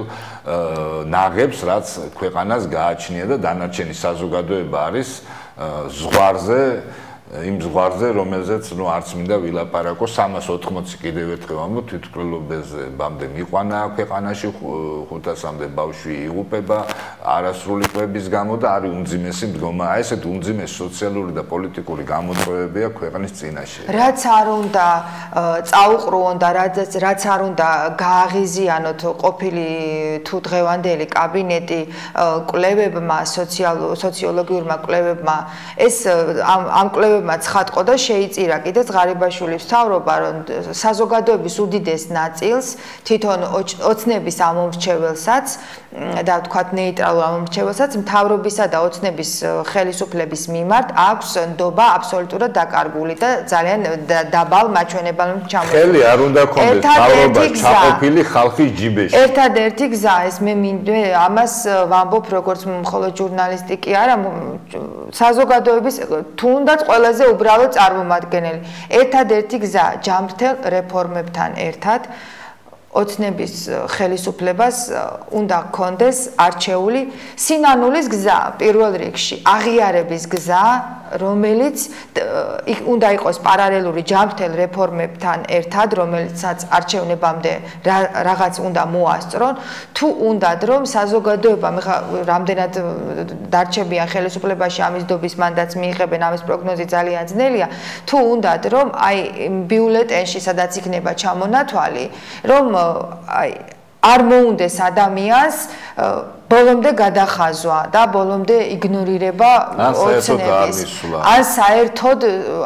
S2: ნაღებს, რაც ქვეყანას გააჩნია და დანარჩენი საზოგადოება არის ზღვარზე იმ ზღვარზე, რომელზეც ნუ არც მინდა ვილაპარაკო 380 კიდევ ერთხელ ამბობ თვითმკვლელობებამდე მიყვანა ქვეყანაში 500-მდე ბავშვი იღუპება არასრული კვების გამო და არის უმძიმესი მდგომა. აი ესეთ უმძიმეს სოციალური და პოლიტიკური გამოწვევებია ქვეყნის წინაშე.
S3: რაც არ უნდა წაუყრუონ და რაც არ უნდა გააღიზიანოთ ყოფილი თუ დღევანდელი კაბინეტი კვლევებმა სოციოლოგიურმა კვლევებმა ეს ამ კვლევებმა ცხადყო და შეიწირა კიდეც ღარიბაშვილის მთავრობა რომ საზოგადოების უდიდეს ნაწილს თვითონ ოცნების ამომრჩეველსაც და ვთქვათ ნეიტრალურ ამომრჩეველსაც მთავრობისა და ოცნების ხელისუფლების მიმართ აქვს ნდობა აბსოლუტურად დაკარგული და ძალიან დაბალ მაჩვენებელად ჩამოყალიბდა.
S2: ხელი არ უნდა ქონდეს მთავრობა ჩაყოფილი ხალხის ჯიბეში.
S3: ერთადერთი გზა ეს მე ამას ვამბობ როგორც მხოლოდ ჟურნალისტი კი არა საზოგადოების თუნდაც ყველაზე უბრალო წარმომადგენელი. ერთადერთი გზა ჯანმრთელ რეფორმებთან ერთად ოცნების ხელისუფლებას უნდა ჰქონდეს არჩეული სინანულის გზა პირველ რიგში, აღიარების გზა, რომელიც უნდა იყოს პარალელური ჯანმრთელ რეფორმებთან ერთად, რომელიცაც არჩევნებამდე რაღაც უნდა მოასწრონ, თუ უნდათ რომ საზოგადოებამ ეხლა რამდენად დარჩებიან ხელისუფლებაში ამის დობის მანდატს მიიღებენ, ამის პროგნოზი ძალიან ძნელია, თუ უნდათ რომ აი ბიულეტენში სადაც იქნება ჩამონათვალი, რომ აი არ მოუნდეს ადამიანს ბოლომდე გადახაზვა და ბოლომდე იგნორირება ოცნების. ან საერთოდ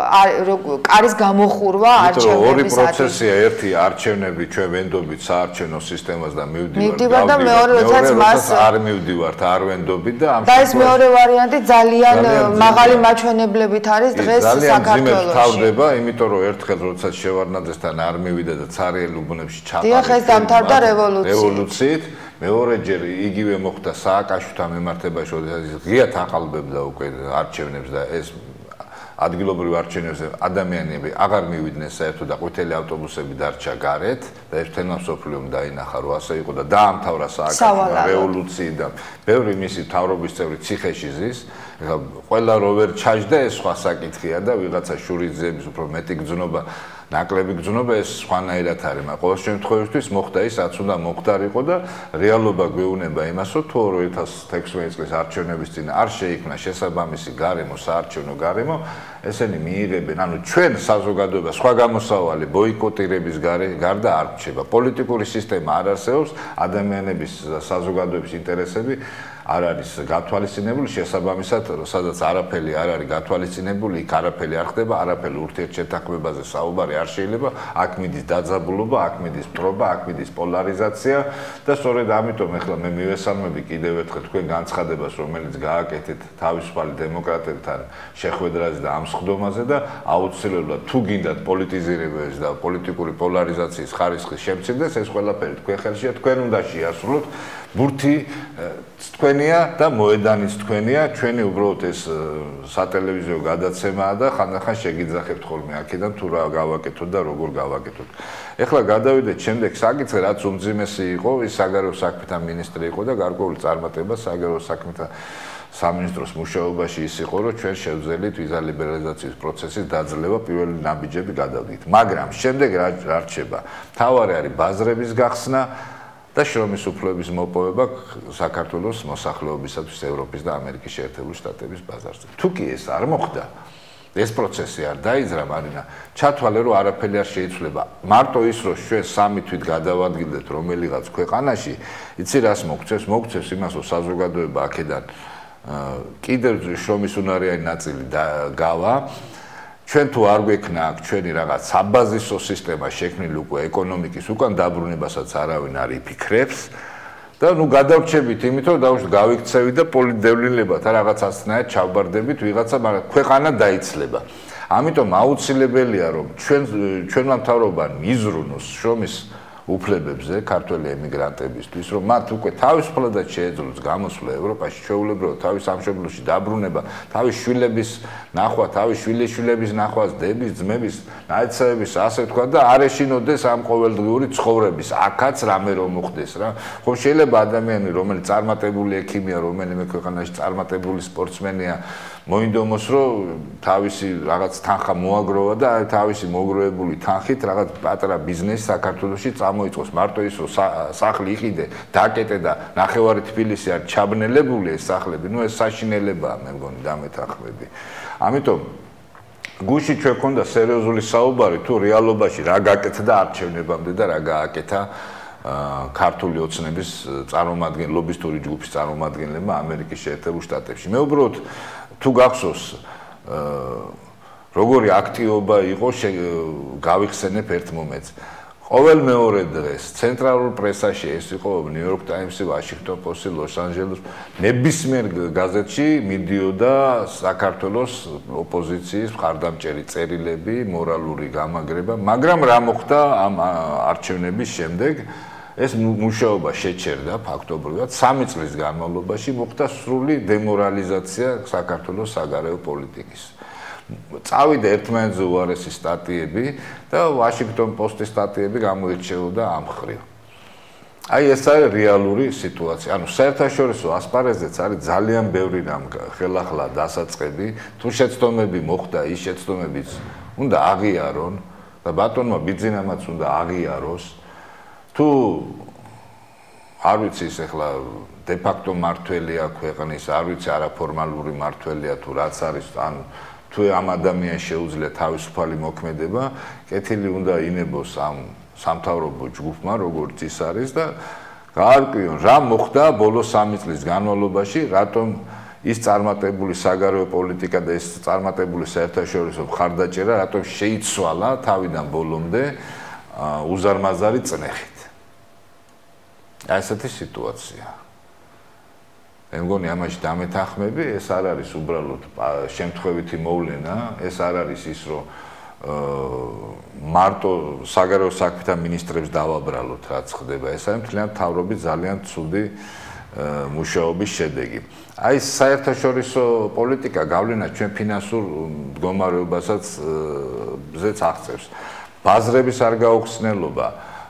S3: კარის გამოხურვა არჩევნებისათვის.
S2: ორი პროცესია, ერთი არჩევნები ჩვენ ვენდობით საარჩევნო სისტემას და
S3: მივდივართ და მეორე როდესაც მას
S2: არ მივდივართ, არ ვენდობით და ამ
S3: და ეს მეორე ვარიანტი ძალიან მაღალი მაჩვენებლებით არის დღეს საქართველოში.
S2: თავდება, იმიტომ რომ ერთხელ როდესაც შევარდნაძესთან არ მივიდა და ცარიელ უბნებში ჩაყარა.
S3: დიახ, ეს დამთავრდა
S2: რევოლუციით. მეორეჯერ იგივე მოხდა სააკაშვილთან მემართებაში, როდესაც ღიად აყალბებდა უკვე არჩევნებს და ეს ადგილობრივ არჩევნებზე ადამიანები აღარ მივიდნენ საერთოდ და ყვითელი ავტობუსები დარჩა გარეთ და ერთენმა მსოფლიომ დაინახა რომ ასე იყო და დაამთავრა სააკაშვილის რევოლუცია და ბევრი მისი მთავრობის წევრი ციხეში ზის. ეხლა ყველა რო ვერ ჩაჯდა ეს სხვა საკითხია და ვიღაცა შურიძეების უფრო მეტი გრძნობა ნაკლები გრძნობა ეს სხვანაირად არის, მაგრამ ყოველ შემთხვევაში მოხდა ის, რაც უნდა მოხდარიყო და რეალობა გვეუბნება იმას, რომ თუ 2016 წლის არჩევნების წინ არ შეიქმნა შესაბამისი გარემო, საარჩევნო გარემო, ესენი მიიღებენ, ანუ ჩვენ საზოგადოება სხვა გამოსავალი ბოიკოტირების გარდა არ რჩება. პოლიტიკური სისტემა არ არსებობს, ადამიანების და საზოგადოების ინტერესები არ არის გათვალისწინებული, შესაბამისად, სადაც არაფერი არ არის გათვალისწინებული, იქ არაფერი არ ხდება, არაფერი ურთიერთშეთანხმებაზე საუბარი არ შეიძლება, აქ მიდის დაძაბულობა, აქ მიდის მტრობა, აქ მიდის პოლარიზაცია და სწორედ ამიტომ ახლა მე მივესალმები კიდევ ერთხელ თქვენ განცხადებას, რომელიც გააკეთეთ თავისუფალი დემოკრატებთან შეხვედრაზე და ამ სხდომაზე და აუცილებლად თუ გინდათ პოლიტიზირებას და პოლიტიკური პოლარიზაციის ხარისხის შემცირდეს, ეს ყველაფერი თქვენ ხელშია, თქვენ უნდა შეასრულოთ. ბურთი თქვენია და მოედანიც თქვენია, ჩვენი უბრალოდ ეს სატელევიზიო გადაცემაა და ხანდახან შეგიძახებთ ხოლმე აქედან თუ რა გავაკეთოთ და როგორ გავაკეთოთ. ეხლა გადავიდეთ შემდეგ საკითხზე, რაც უმძიმესი იყო, ის საგარეო საქმეთა მინისტრი იყო და გარკვეული წარმატება საგარეო საქმეთა სამინისტროს მუშაობაში ის იყო, რომ ჩვენ შევძელით ვიზა ლიბერალიზაციის პროცესის დაძლევა, პირველი ნაბიჯები გადავდით. მაგრამ შემდეგ რა რჩება? თავარი არის ბაზრების გახსნა და შრომის უფლებების მოპოვება საქართველოს მოსახლეობისათვის ევროპის და ამერიკის შეერთებული შტატების ბაზარზე. თუ კი ეს არ მოხდა, ეს პროცესი არ დაიძრა, მარინა, ჩათვალე რომ არაფერი არ შეიცვლება. მარტო ის რომ ჩვენ სამი თვით გადავადგილდეთ რომელიღაც ქვეყანაში, იცი რას მოგწევს? მოგწევს იმას, რომ საზოგადოება აქედან კიდევ შრომის უნარიანი ნაწილი გავა. ჩვენ თუ არ გვექნა აქ ჩვენი რაღაც საბაზისო სისტემა შექმნილი უკვე ეკონომიკის უკან დაბრუნებასაც არავინ არ იფიქრებს და ნუ გადავრჩებით იმით რომ გავიქცევით და პოლიტდევნილებად რაღაცასნაირად ჩავბარდებით ვიღაცა, მაგრამ ქვეყანა დაიცლება. ამიტომ აუცილებელია რომ ჩვენმა მთავრობამ იზრუნოს შრომის უფლებებზე ქართველი ემიგრანტებისთვის, რომ მათ უკვე თავისუფლად შეეძლოს გამოსვლა ევროპაში, ჩვეულებრივად თავის სამშობლოში დაბრუნება, თავის შვილების ნახვა, თავის შვილიშვილების ნახვას, დების, ძმების, ნაეცავების, ასე ვთქვა და არ ეშინოდეს ამ ყოველდღიური ცხოვრების. აქაც რამე რომ მოხდეს რა. ხო შეიძლება ადამიანი, რომელიც წარმატებული ექიმია, რომელიმე ქვეყანაში წარმატებული სპორტსმენია, მოინდომოს რომ თავისი რაღაც თანხა მოაგროვა და თავისი მოგროვებული თანხით რაღაც პატარა ბიზნესი საქართველოში წამოიწყოს. მარტო ის რომ სახლი იყიდე, დაკეტე და ნახევარი თბილისი არ ჩაბნელებული ეს სახლები, ნუ ეს საშინელებაა მე მგონი დამეთანხმები. ამიტომ გუში ჩვენ ქონდა სერიოზული საუბარი თუ რეალობაში რა გაკეთდა არჩევნებამდე და რა გააკეთა ქართული ოცნების წარმომადგენლები, ლობისტური ჯგუფის წარმომადგენლებმა ამერიკის შეერთებულ შტატებში. მე უბრალოდ თუ გახსოვს როგორი აქტივობა იყო გავიხსენებ ერთ მომენტს. ყოველ მეორე დღეს ცენტრალურ პრესაში ეს იყო New York Times-ი, Washington Post-ი, Los Angeles, ნებისმიერ გაზეთში მიდიოდა საქართველოს ოპოზიციის მხარდამჭერი წერილები, მორალური გამაგრება, მაგრამ რა მოხდა ამ არჩევნების შემდეგ? ეს მუშაობა შეჩერდა ფაქტობრივად 3 წლის განმავლობაში მოხდა სრული დემორალიზაცია საქართველოს საგარეო პოლიტიკის. წავიდა ერთმანეთზე უარესი სტატიები და Washington Post-ის სტატიები გამოირჩეოდა ამ მხრივ. აი ეს არის რეალური სიტუაცია. ანუ საერთაშორისო ასპარეზზეც არის ძალიან ბევრი რამ ხელახლა დასაწყები, თუ შეცდომები მოხდა, ის შეცდომებიც უნდა აღიარონ და ბატონმა ბიძინამაც უნდა აღიაროს. თუ არ ვიცი ის ახლა de facto მართველია ქვეყნის, არ ვიცი არაფორმალური მართველია თუ რაც არის, ანუ თუ ამ ადამიანს შეუძლია თავისუფალი მოქმედება, კეთილი უნდა ინებოს ამ სამთავრობო ჯგუფმა, როგორც ის არის და გაარკვიონ რა მოხდა ბოლოს 3 წლის განმავლობაში, რატომ ის წარმატებული საგარეო პოლიტიკა და ეს წარმატებული საერთაშორისო მხარდაჭერა რატომ შეიცვალა თავიდან ბოლომდე უზარმაზარი წნეხით. ასეთი სიტუაცია. მე მგონი ამაში დამეთანხმები, ეს არ არის უბრალოდ შემთხვევითი მოვლენა, ეს არ არის ის რომ მარტო საგარეო საქმეთა მინისტრებს დავაბრალოთ რაც ხდება, ეს არის მთლიანად მთავრობის ძალიან ცუდი მუშაობის შედეგი. აი საერთაშორისო პოლიტიკა გავლენა ჩვენ ფინანსურ მდგომარეობასაც ზეც აღწევს. ბაზრების არ გაუხსნელობა,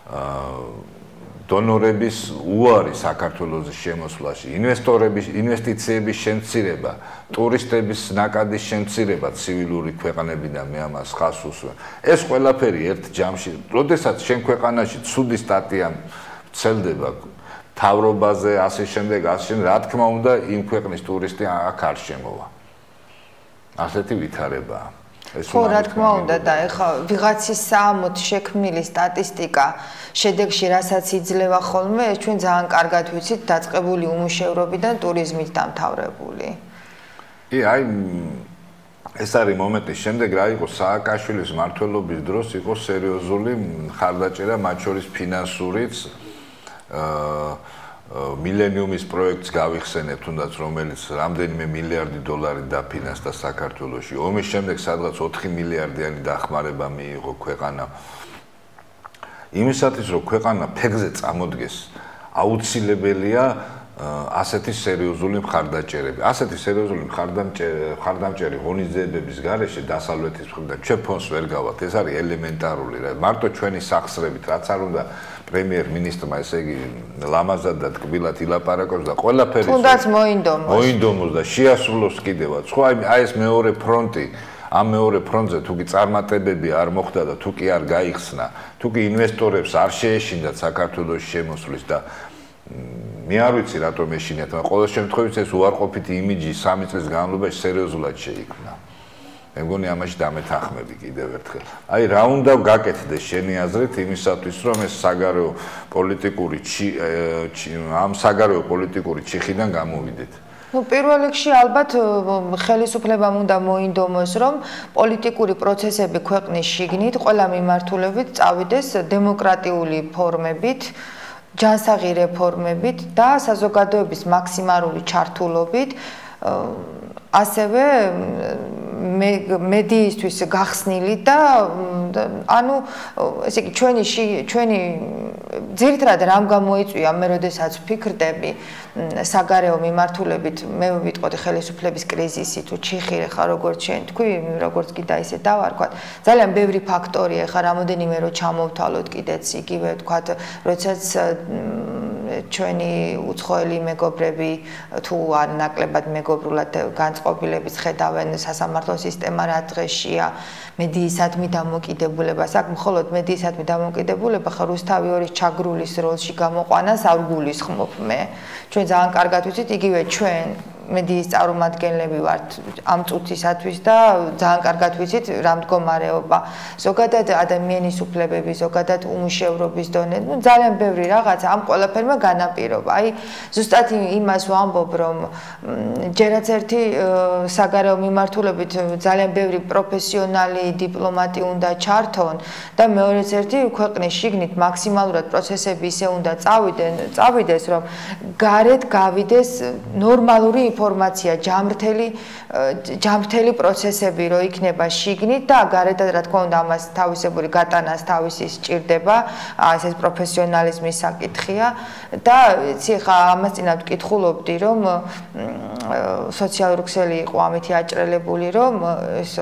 S2: დონორების უარი საქართველოს შემოსვლაში, ინვესტიციების შემცირება, ტურისტების ნაკადის შემცირება ცივილური ქვეყნებიდან მე ამას ხაზს უსვენ. ეს ყველაფერი ერთ ჯამში, როდესაც შენ ქვეყანაში ცუდი სტატია მცელდება თავრობაზე, ასე შემდეგ, რა თქმა უნდა, იმ ქვეყნის ტურისტი აქ არ შემოვა. ასეთი ვითარებაა.
S3: ხო, რა თქმა უნდა და ეხლა ვიღაცის საამოდ შექმნილი სტატისტიკა შედეგში რასაც იძლევა ხოლმე, ეს ჩვენ ძალიან კარგად ვიცით დაწყებული უმუშევრობიდან ტურიზმით დამთავრებული.
S2: აი ეს არის მომენტი, შემდეგ რა იყო სააკაშვილის მმართველობის დროს იყო სერიოზული ხარდაჭერა, მათ შორის ფინანსურიც მილენიუმის პროექტს გავიხსენებთ, თუნდაც რომელიც რამდენიმე მილიარდი დოლარი დაფინანსდა საქართველოში. ომის შემდეგ სადღაც 4 მილიარდიანი დახმარება მიიღო ქვეყანამ. იმისათვის რომ ქვეყანა ფეგზე წამოდგეს, აუცილებელია ასეთი სერიოზული მხარდაჭერები. ასეთი სერიოზული მხარდამჭერი ღონისძიებების გარეშე დასავლეთის მხრიდან ჩვენ ფონს ვერ გავალთ. ეს არის ელემენტარული რა. მარტო ჩვენი სახსრებით, რაც არ უნდა პრემიერ-მინისტრმა, ესე იგი, ლამაზად და ტკბილად ილაპარაკოს და ყველაფერი
S3: თუნდაც მოინდომოს
S2: და შეასრულოს კიდევაც. ხო, აი ეს მეორე ფრონტი, ამ მეორე ფრონტზე თუ კი წარმატებები არ მოხდა და თუ კი არ გაიხსნა, თუ კი ინვესტორებს არ შეეშინდათ საქართველოს შემოსვლის და მე არ ვიცი რატომ ეშინიათ, მაგრამ ყოველ შემთხვევაში ეს უარყოფითი იმიჯი 3 წლის განმავლობაში სერიოზულად შეიქმნა. მე მგონი ამაში დამეთანხმები კიდევ ერთხელ. აი რა უნდა გაკეთდეს შენი აზრით იმისათვის, რომ ეს საგარეო პოლიტიკური ჩიხიდან გამოვიდეთ?
S3: პირველ რიგში ალბათ ხელისუფლებამ უნდა მოინდომოს, რომ პოლიტიკური პროცესები ქვეყნის შიგნით ყველა მიმართულებით წავიდეს დემოკრატიული ფორმებით, ჯანსაღი რეფორმებით და საზოგადოების მაქსიმალური ჩართულობით, ასევე მედიისთვის გახსნილი და ანუ ესე იგი ჩვენი ძირითადად რამ გამოიწვია მე როდესაც ვფიქრდები საგარეო მიმართულებით მე ვიტყოდი ხელისუფლების კრიზისი თუ ჩიხი ხა როგორც შენ თქვი როგორც კიდე ისე დავარქვათ ძალიან ბევრი ფაქტორია ხა რამოდენიმე რო ჩამოვთვალოთ კიდეც იგივე თქვათ როდესაც ჩვენი უცხოელი მეგობრები თუ არ ნაკლებად მეგობრულად განწყობილების ხედავენ სასამართლო სისტემა რა დღეშია მედიისადმი დამოკიდებულებას აქ მხოლოდ მედიისადმი დამოკიდებულება ხა რუსთავი ორის ჩაგრულის როლში გამოყვანას არ გულისხმობ მე ჩვენ ძალიან კარგად ვიცით იგივე ჩვენ მედიის წარმომადგენლები ვართ ამ წუთისათვის და ძალიან კარგად ვიცით რა მდგომარეობა ზოგადად ადამიანის უფლებების ზოგადად უმუშევრობის დონე ძალიან ბევრი რაღაცა ამ ყველაფერმა განაპირობა აი ზუსტად იმას ვამბობ რომ ჯერაც ერთი საგარეო მიმართულებით ძალიან ბევრი პროფესიონალი დიპლომატი უნდა ჩართონ და მეორეც ერთი ქვეყნის შიგნით მაქსიმალურად პროცესები ისე უნდა წავიდეს რომ გარეთ გავიდეს ნორმალური ინფორმაცია ჯამრთელი პროცესები რო იქნება შიგნით და გარედან რა თქმა უნდა ამას თავისებური გატანას თავისი სჭირდება ეს პროფესიონალიზმის საკითხია და იცი ხა ამას წინათ ვკითხულობდი რომ სოციალური ქსელი იყო ამითი აჭრელებული რომ ეს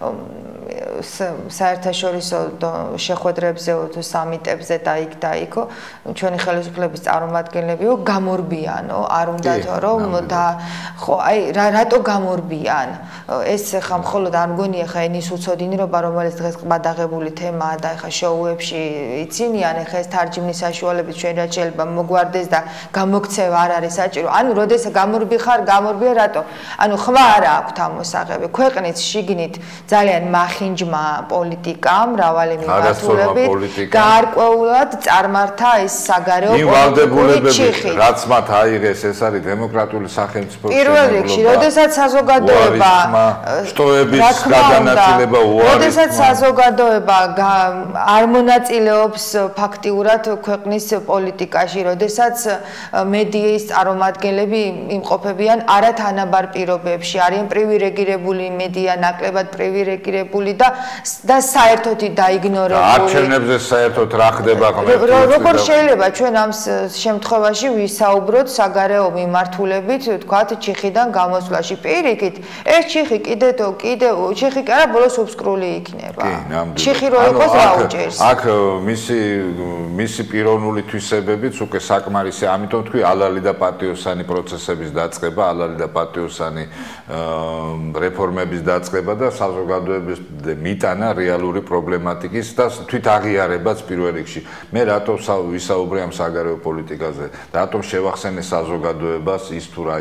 S3: საერთაშორისო შეხვედრებზე თუ სამიტებზე და იქო ჩვენი ხელისუფლების წარმომადგენლებიო გამორბიანო არ უნდათო რომ და ხო აი რატო გამორბიან ეს ხა მხოლოდ არ მგონია ხა ენის უცოდინრობა რომელიც დღეს ყბადაღებული თემაა და ხა შოუებში იცინიან ხა ეს თარჯიმნის საშუალებით ჩვენ რაც შეიძლება მოგვარდეს და გამოგცევა არ არის საჭირო ანუ როდესაც გამორბია რატო ანუ ხმა არა აქვთ ამოსაღები ქვეყნის შიგნით ძალიან მახინჯმა პოლიტიკა მრავალი მიმართულებით გარკვეულად წარმართა ეს საგარეო პოლიტიკური ჩიხი
S2: რაც მათ აიღეს ეს არის დემოკრატიული სახელმწიფო
S3: პირველ რიგში როდესაც საზოგადოება
S2: შტოების გადანაწილება უარი
S3: როდესაც საზოგადოება არ მონაწილეობს ფაქტიურად ქვეყნის პოლიტიკაში როდესაც მედიის წარმომადგენლები იმყოფებიან არათანაბარ პირობებში არიან პრივილეგირებული მედია ნაკლებად პრივილეგირებული და საერთოდ დაიგნორებული
S2: არჩევნებზე საერთოდ რა ხდება
S3: როგორ შეიძლება ჩვენ ამ შემთხვევაში ვისაუბროთ საგარეო მიმართულებით თქვათ ჩიხიდან გამოსვლაში პირიქით ეს ჩიხი კიდე ჩიხი კი არა ბოლოს უბსკრული იქნება ჩიხი რო იყოს რა უჭერს
S2: აქ მისი პიროვნული თვისებებიც უკვე საკმარისი ამიტომ თქვი ალალი და პატიოსანი პროცესების დაწყება ალალი და პატიოსანი რეფორმების დაწყება და საზოგადოების მიტანა რეალური პრობლემატიკის და თვით აღიარებაც პირველ რიგში მე რატომ ვისაუბრე ამ საგარეო პოლიტიკაზე რატომ შევახსენე საზოგადოებას ის თუ რა იყო არჩევნებში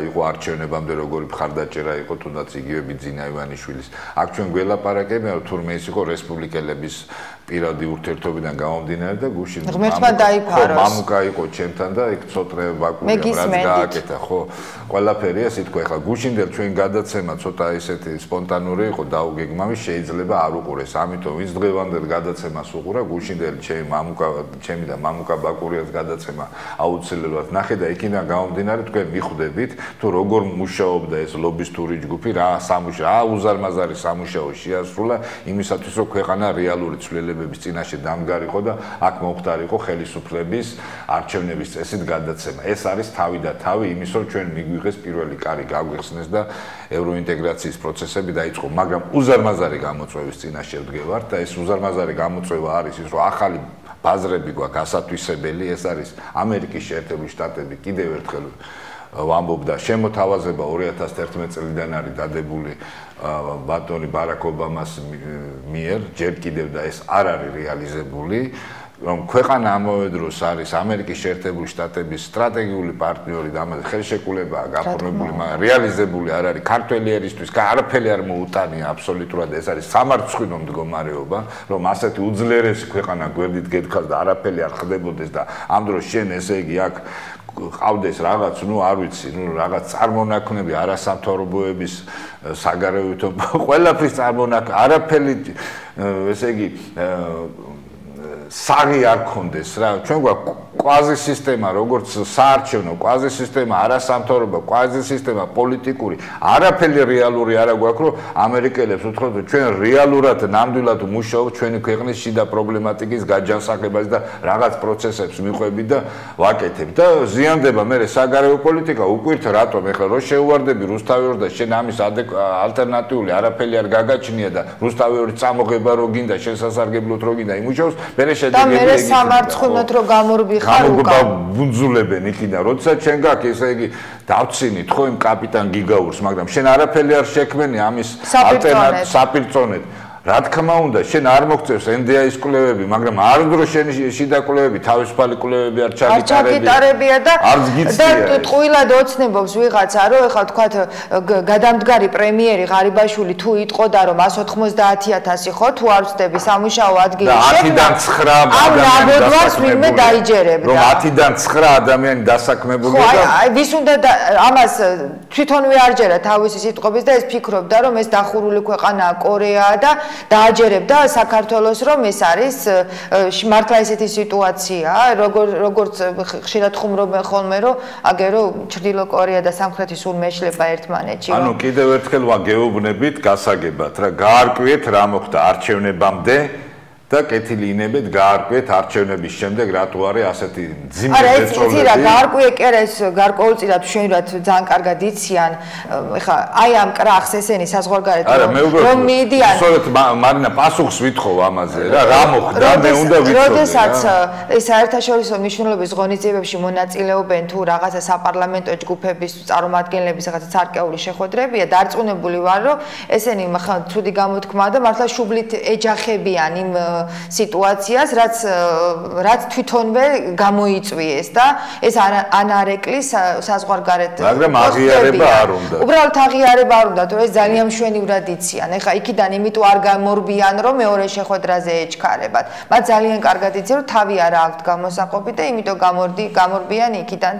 S2: არჩევნებამდე როგორი მხარდაჭერა იყო თუნდაც იგივე ბიძინა ივანიშვილის. აქ ჩვენ გველაპარაკებია რომ თურმე ის იყო რესპუბლიკელების პირადი ურთიერთობიდან გამომდინარე და გუშინ
S3: ღმერთმა დაიფაროს.
S2: მამუკა იყო ჩემთან და იქ ცოტრე ვაკულიამ რაც გააკეთა, ხო? ყველაფერი ასე თქვა, ეხლა გუშინდელ ჩვენ გადაცემა ცოტა ისეთი სპონტანური იყო დაუგეგმავი, შეიძლება არ უყურეს, ამიტომ ის დღევანდელ გადაცემას უყურა, გუშინდელ ჩემი და მამუკა ბაკურიას გადაცემა აუცილებლად ნახე და იქიდან გამომდინარე თქვენ მიხვდებით, თუ როგორ მუშაობდა ეს ლობისტური ჯგუფი, რა უზარმაზარი სამუშაო შეასრულა იმისათვის, რომ ქვეყანა რეალური ცვლილებების წინაშე დამდგარიყო და აქ მომხდარიყო ხელისუფლების არჩევნების წესით გადაცემა. ეს არის თავი და თავი იმის, რომ ჩვენ მიგვიღეს პირველი კარი გავგეხსნეს და ევროინტეგრაციის პროცესები დაიწყო, მაგრამ უზარმაზარი გამოწვევის წინაშე ვდგევართ და ეს უზარმაზარი გამოწვევა არის ის, რომ ახალი ბაზრები გვაქვს ასათვისებელი, ეს არის ამერიკის შეერთებული შტატები კიდევ ერთხელ ვამბობ და შემოთავაზება 2011 წლიდან არის დადებული ბატონი ბარაკ ობამას მიერ, ჯერ კიდევ და ეს არ არის რეალიზებული, რომ ქვეყანა ამავე დროს არის ამერიკის შეერთებული შტატების სტრატეგიული პარტნიორი და ამაზე ხელშეკრულებაა გაფორმებული, მაგრამ რეალიზებული არ არის ქართველი ერისთვის, არაფერი არ მოუტანია აბსოლუტურად, ეს არის სამარცხვინო მდგომარეობა, რომ ასეთი უძლიერესი ქვეყანა გვერდით გედგას და არაფერი არ ხდებოდეს და ამ დროს შენ ესე იგი აქ ყავდეს რაღაც, არ ვიცი, რაღაც წარმონაქმნები არასამთავრობოების საგარეო ყველაფრის წარმონაქმნები, არაფერი ესე იგი საღი არ ქონდეს რა, ჩვენ გვაქვს კვაზი სისტემა, როგორც საარჩევნო კვაზი სისტემა, არასამთავრობო კვაზი სისტემა, პოლიტიკური, არაფერი რეალური არა გვაქვს, რომ ამერიკელებს უთხრათ, რომ ჩვენ რეალურად ნამდვილად მუშაობთ ჩვენი ქვეყნის შიდა პრობლემატიკის გაჯანსაღებაზე და რაღაც პროცესებს მიყვებით და ვაკეთებთ და ზიანდება მე საგარეო პოლიტიკა, უკვირთ რატომ ეხლა რო შეუვარდები რუსთავიორს და შენ ამის ალტერნატიული არაფერი არ გაგაჩნია და რუსთავიორის წამოღება რო გინდა, შესასარგებლოდ რო გინდა იმუშაოს,
S3: და მე სამარცხვინოდ რო გამორბიხარ
S2: უკან ბუნძულებენ იქიდან, როდესაც ჩვენ გაქვს ესე იგი დავცინით ხო იმ კაპიტან გიგაურს, მაგრამ შენ არაფერი არ შექმენი ამის ალტერნატივ საპირწონედ. რა თქმა უნდა, შენ არ მოგწევს NDI-ის კვლევები, მაგრამ არ დრო შენი შიდა კვლევები, თავისუფალი კვლევები არ
S3: ჩაგიტარებია და ტყუილად ოცნებობს ვიღაცა, რომ ეხლა თქვათ გადამდგარი პრემიერი ღარიბაშვილი თუ იტყოდა, რომ 190,000 ხო, თუ არ ვწდები სამუშაო ადგილი შექმნა,
S2: 10-დან 9
S3: ადამიანს ვინმე დაიჯერებდა.
S2: რომ 10-დან 9 ადამიანი დასაქმებულია და
S3: ვის უნდა ამას თვითონვე არ ჯერა თავისი სიტყვების და ეს ფიქრობდა, რომ ეს დახურული ქვეყანაა კორეაა და დააჯერებდა საქართველოს, რომ ეს არის მართლა ესეთი სიტუაციაა, როგორც ხშირად ხუმრობენ ხოლმე, რომ აგერო ჩრდილო კორეა და სამხრეთი სულ მეშლება ერთმანეთში.
S2: ანუ კიდევ ერთხელ ვაგეუბნებით გასაგებად რა, გაარკვიეთ რა მოხდა არჩევნებამდე და კეთილინებით გაარკვიეთ არჩევნების შემდეგ რატო არის ასეთი ძიმე ზეწოლები.
S3: არა, ეს გაარკვიე კი არა, ეს გარკვეულწილად შენურად ძალიან კარგად იციან. ეხლა აი ამ კრახს ესენი საზღვარგარეთ რომ მიიდიან.
S2: სწორედ მარინა პასუხს ვითხოვ ამაზე რა, რა მოხდა, მე უნდა ვიცოდე.
S3: როდესაც ეს საერთაშორისო მნიშვნელობის ღონისძიებებში მონაწილეობენ თუ რაღაცა საპარლამენტო ჯგუფების წარმომადგენლების რაღაცა ცარკეული შეხვედრებია, დარწმუნებული ვარ, რომ ესენი ცუდი გამოთქმაა და მართლა შუბლით ეჯახებიან იმ სიტუაციას, რაც თვითონვე გამოიწვიეს და ეს ან არ ეკლის საზღვარგარეთ.
S2: მაგრამ აღიარება არ უნდა.
S3: უბრალოდ აღიარება არ უნდა, რომ ეს ძალიან მშვენივრად იციან. ეხლა იქიდან იმიტომ არ გამორბიან, რომ მეორე შეხვედრაზე ეჩქარებათ. მათ ძალიან კარგად იციან, რომ თავი არ აქვთ გამოსაყოფი და იმიტომ გამორბიან იქიდან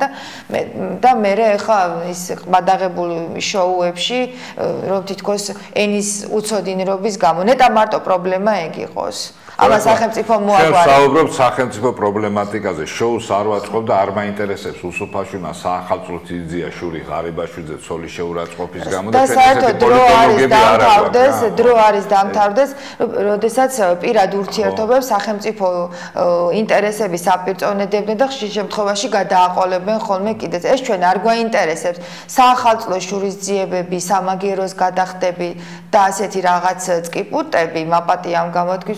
S3: და მე ეხლა ის ყბადაღებულ შოუებში, რომ თითქოს ენის უცოდინრობის გამო ნეტა მარტო პრობლემა ეგ იყოს. ამას სახელმწიფო მოაგვარებს.
S2: ჩვენ საუბრობთ სახელმწიფო პრობლემატიკაზე. შოუს არ ვაწყობ და არ მაინტერესებს უსუფაშვილმა საახალწლო ძიძიაშვილი ღარიბაშვილი ცოლის შეურაცხყოფის გამო და ჩვენ ესეთი პოლიტოლოგები არ აქვს.
S3: დრო არის დამთავრდეს, როდესაც პირად ურთიერთობებს სახელმწიფო ინტერესების საპირწონედებდნენ და ხშირ შემთხვევაში გადააყოლებენ ხოლმე კიდეც. ეს ჩვენ არ გვაინტერესებს. საახალწლო შურისძიებები, სამაგიეროს გადახდები და ასეთი რაღაც წკიპუტები, მაპატი ამ გამოთქვისადი ეს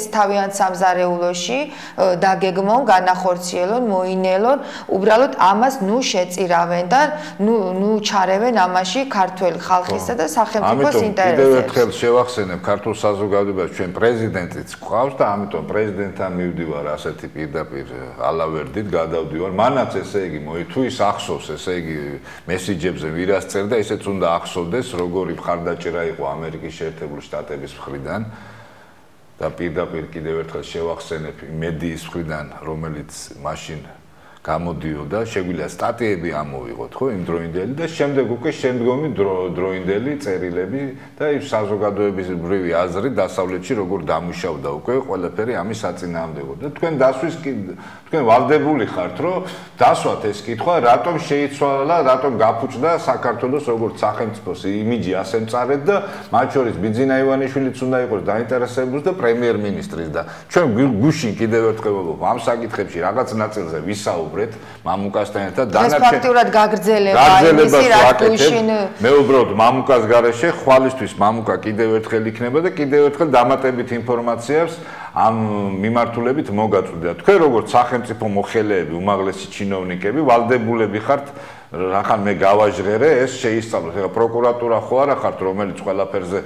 S3: თავიანთ სამზარეულოში დაგეგმონ, განახორციელონ, მოინელონ, უბრალოდ ამას ნუ შეწირავენ და ნუ ჩარევენ ამაში ქართველი ხალხისა და სახელმწიფოს ინტერესებს.
S2: კიდევ ერთხელ შევახსენებ ქართულ საზოგადოებას ჩვენ პრეზიდენტიც გვყავს და ამიტომ პრეზიდენტთან მივდივარ ასეთი პირდაპირ ალავერდით გადავდივარ. მანაც ესე იგი თუ ის ახსოვს ესე იგი მესიჯებზე ვირას წერდა, ისეც უნდა ახსოვდეს როგორი მხარდაჭერა იყო ამერიკის შეერთებული შტატების მხრიდან და პირდაპირ კიდევ ერთხელ შევახსენებ მედიის მხრიდან, რომელიც მაშინ გამოდიოდა, შეგვიძლია სტატიები ამოვიღოთ, ხო, იმ დროინდელი და შემდეგ უკვე შემდგომი დროინდელი წერილები და ის საზოგადოებისმრივი აზრი დასავლეთში როგორ დამუშავდა უკვე ყველაფერი ამის საწინააღმდეგოდ. და თქვენ დასვის თქვენ ვალდებული ხართ, რომ დასვათ ეს კითხვა, რატომ შეიცვალა, რატომ გაფუჭდა საქართველოს როგორც სახელმწიფოს იმიჯი ასე მწარედ და მათ შორის ბიძინა ივანიშვილიც უნდა იყოს დაინტერესებული და პრემიერ-მინისტრის და ჩვენ გუშინ კიდევ ერთხელ ამ საკითხებში რაღაც ნაწილზე ვისაუბრეთ მამუკასთან ერთად
S3: დანარჩენ ეს ფაქტურად გაგრძელება იმისი რაც გუშინ
S2: მე უბრალოდ მამუკას გარეშე ხვალისთვის მამუკა კიდევ ერთხელ იქნება და კიდევ ერთხელ დამატებით ინფორმაციებს ამ მიმართულებით მოგაწვდია. თქვენ როგორც სახელმწიფო მოხელეები, უმაღლესი ჩინოვნიკები, ვალდებულები ხართ რახან მე გავაჟღერე ეს შეისწავლოთ. ეხლა პროკურატურა ხო არა ხართ, რომელიც ყველაფერზე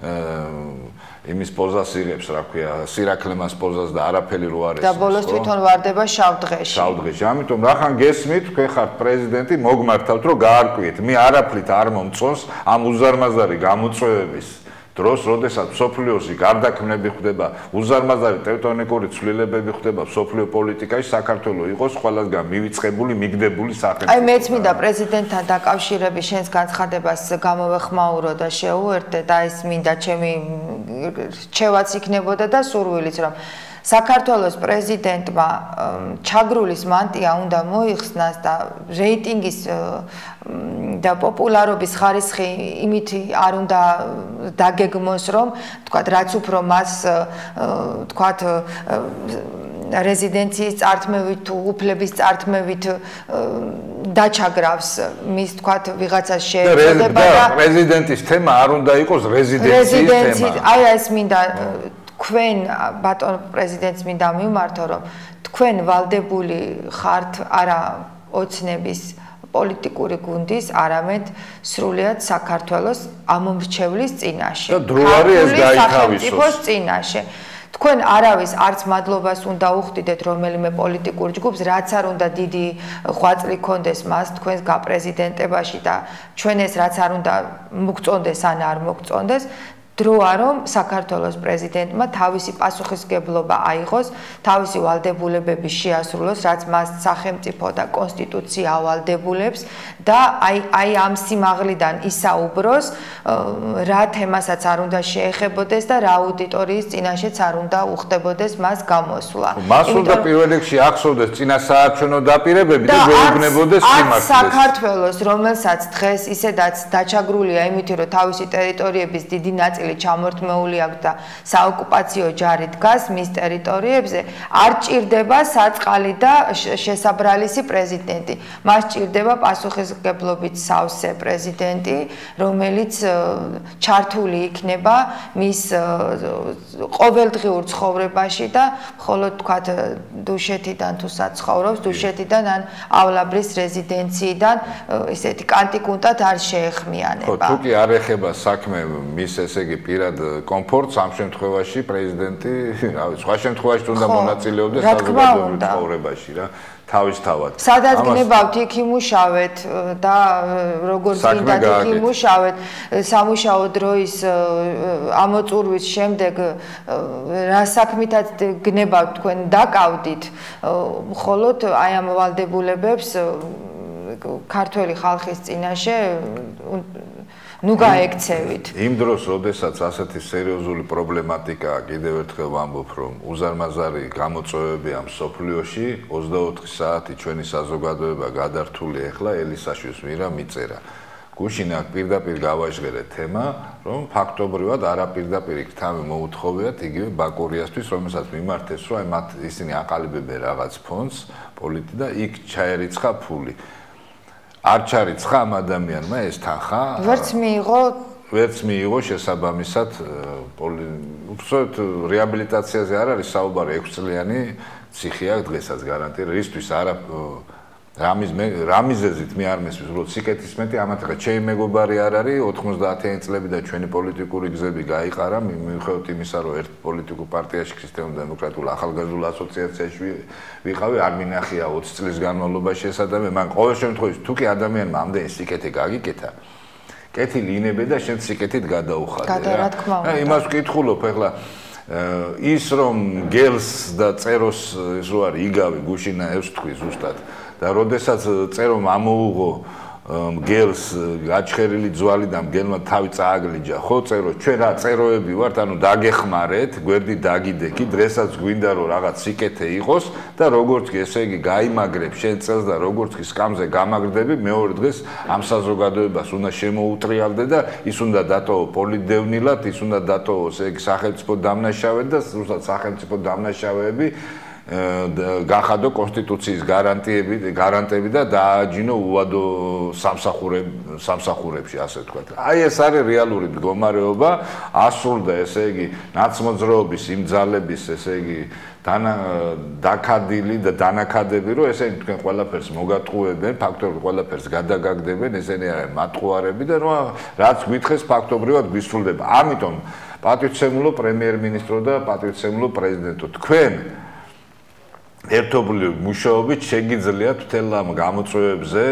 S2: იმის პოზას იღებს, რა ქვია, სირაკლემას პოზას და არაფერი რო არის.
S3: და ბოლოს თვითონ ვარდება შავდღეში.
S2: შავდღეში. ამიტომ რახან გესმით, თქვენ ხართ პრეზიდენტი, მოგმართავთ, რომ გაარკვიეთ. მე არაფრით არ მომწონს ამ უზარმაზარი გამოწვევების დროს, როდესაც სოფლიოში გარდაქმნები ხდება, უზარმაზარი ტექტონიკური ცვლილებები ხდება სოფლიო პოლიტიკაში, საქართველოს იყოს ყველასგან მივიწყებული, მიგდებული სახელმწიფო.
S3: აი მეც მინდა პრეზიდენტთან დაკავშირების შენს განცხადებას გამოვეხმაურო და შეუერთდე და ეს მინდა ჩემი რჩევაც იქნებოდა და სურვილიც რომ საქართველოს პრეზიდენტმა ჩაგრულის მანტია უნდა მოიხსნას და რეიტინგის და პოპულარობის ხარისხი იმით არ უნდა დაგეგმოს, რომ თქვათ რაც უფრო მას თქვათ რეზიდენციის წართმევით თუ უფლების წართმევით დაჩაგრავს მის თქვათ ვიღაცას შეეწოდება და
S2: პრეზიდენტის თემა არ უნდა იყოს რეზიდენციის თემა.
S3: აი ეს მინდა თქვენ ბატონ პრეზიდენტს მინდა მიმართო, რომ თქვენ ვალდებული ხართ არა ოცნების პოლიტიკური გუნდის, არამედ სრულიად საქართველოს ამომრჩევლის წინაშე.
S2: და დრო არის ეს გაითავისოს
S3: წინაშე. თქვენ არავის არც მადლობას უნდა უხდიდეთ რომელიმე პოლიტიკურ ჯგუფს, რაც არ უნდა დიდი ღვაწლი ქონდეს მას თქვენს გაპრეზიდენტებაში და ჩვენ ეს რაც არ უნდა მოგწონდეს ან არ მოგწონდეს, დროა რომ საქართველოს პრეზიდენტმა თავისი პასუხისმგებლობა აიღოს, თავისი ვალდებულებები შეასრულოს, რაც მას სახელმწიფო და კონსტიტუცია ავალდებულებს და აი ამ სიმაღლიდან ისაუბროს, რა თემასაც არ უნდა შეეხებოდეს და რა აუდიტორიის წინაშეც არ უნდა უხდებოდეს მას გამოსვლა.
S2: მას უნდა პირველ რიგში ახსოვდეს წინასაარჩევნო დაპირებები და შეუგნებოდეს სიმართლეს.
S3: საქართველოს, რომელსაც დღეს ისედაც დაჩაგრულია იმით, რომ თავისი ტერიტორიების დიდი ნაწილი ჩამორთმეული აქვს და საოკუპაციო ჯარი დგას მის ტერიტორიებზე, არ ჭირდება საწყალი და შესაბრალისი პრეზიდენტი. მას ჭირდება პასუხისმგებლობით სავსე პრეზიდენტი, რომელიც ჩართული იქნება მის ყოველდღიურ ცხოვრებაში და მხოლოდ თქვათ დუშეთიდან თუ საცხოვრობს, დუშეთიდან ანავლაბრის რეზიდენციიდან ისეთი კანტიკუნტად არ შეეხმიანება.
S2: თუ კი არ ეხება საქმე მის ესე იგი პირად კომფორტს, ამ შემთხვევაში პრეზიდენტი, რა ვიცი, სხვა შემთხვევაში უნდა მონაწილეობდეს საზოგადოებრივ ცხოვრებაში რა. თავისთავად.
S3: სადაც გნებავთ, იქ იმუშავეთ და როგორც გინდათ იქ იმუშავეთ. სამუშაო დროის ამოწურვის შემდეგ რა საქმითაც გნებავთ თქვენ დაკავდით, მხოლოდ აი ამ ვალდებულებებს ქართველი ხალხის წინაშე ნუ გაექცევით.
S2: იმ დროს, როდესაც ასეთი სერიოზული პრობლემატიკაა, კიდევ ერთხელ ვამბობ, რომ უზარმაზარი გამოწვევები ამ სოფლიოში 24 საათი ჩვენი საზოგადოება გადართული ეხლა ელისაშვილის მირა მიწერა. გუშინ აქ პირდაპირ გავაჟღერე თემა, რომ ფაქტობრივად არაპირდაპირ იქ თავი მოუთხოვიათ იგივე ბაკურიასთვის, რომელსაც მიმართეს, რომ აი მათ ისინი აყალიბებენ რაღაც ფონდს პოლიტი და იქ ჩაერიცხა ფული. არ ჩარიცხა ამ ადამიანმა ეს თანხა?
S3: ვერც მიიღო
S2: ვერც მიიღო შესაბამისად უბრალოდ რეაბილიტაციაზე არ არის საუბარი 6 წლიანი ციხე აქვს დღესაც გარანტირებული რისთვის არა რამიზეზით მე არ მესმის უბრალოდ სიკეთის მეტი ამათ ხა ჩემი მეგობარი არ არის 90-იანი წლები და ჩვენი პოლიტიკური გზები გაიყარა მიუხედავად იმისა რომ ერთ პოლიტიკურ პარტიაში ქრისტიანულ-დემოკრატიულ ახალგაზრდულ ასოციაციაში ვიყავი არ მინახია 20 წლის განმავლობაში ეს ადამიანი მან ყოველ შემთხვევაში თუ კი ადამიანმა ამდენი სიკეთე გაგიკეთა კეთილი ინებე და შენ სიკეთით გადაუხადე
S3: რა თქმა უნდა
S2: იმას ვკითხულობ ახლა ის რომ გელს და წეროს ეს რო არის იგავი გუშინაევს თქვი ზუსტად და როდესაც წერომ ამოუღო გელს გაჩხერილი ძვალი და მგელმა თავი წააგლიჯა ხო წერო ჩვენ რა წეროები ვართ ანუ დაგეხმარეთ გვერდი დაგიდექი დღესაც გვინდა რომ რაღაც სიკეთე იყოს და როგორც კი ესე იგი გაიმაგრებ შენ წელს და როგორც კი სკამზე გამაგრდები მეორე დღეს ამ საზოგადოებას უნდა შემოუტრიალდე და ის უნდა დატოვო პოლიტდევნილად ის უნდა დატოვოს ესე იგი სახელმწიფო დამნაშავედ და ზუსტად სახელმწიფო დამნაშავეები გახადო კონსტიტუციის გარანტები და დააჯინო უვადო სამსახურებში ასე ვთქვათ. აი ეს არის რეალური მდგომარეობა, ასრულდა ესე იგი ნაცმოძრაობის იმ ძალების ესე იგი დაკადილი და დანაკადები რომ ესენი თქვენ ყველაფერს მოგატყუებენ, ფაქტობრივად ყველაფერს გადაგაგდებენ, ესენი არიან მატყუარები და რაც გითხეს ფაქტობრივად გვისრულდება. ამიტომ პატივცემულო პრემიერ-მინისტრო და პატივცემულო პრეზიდენტო თქვენ ერთობლივი მუშაობით შეგიძლიათ მთელ ამ გამოწვევებზე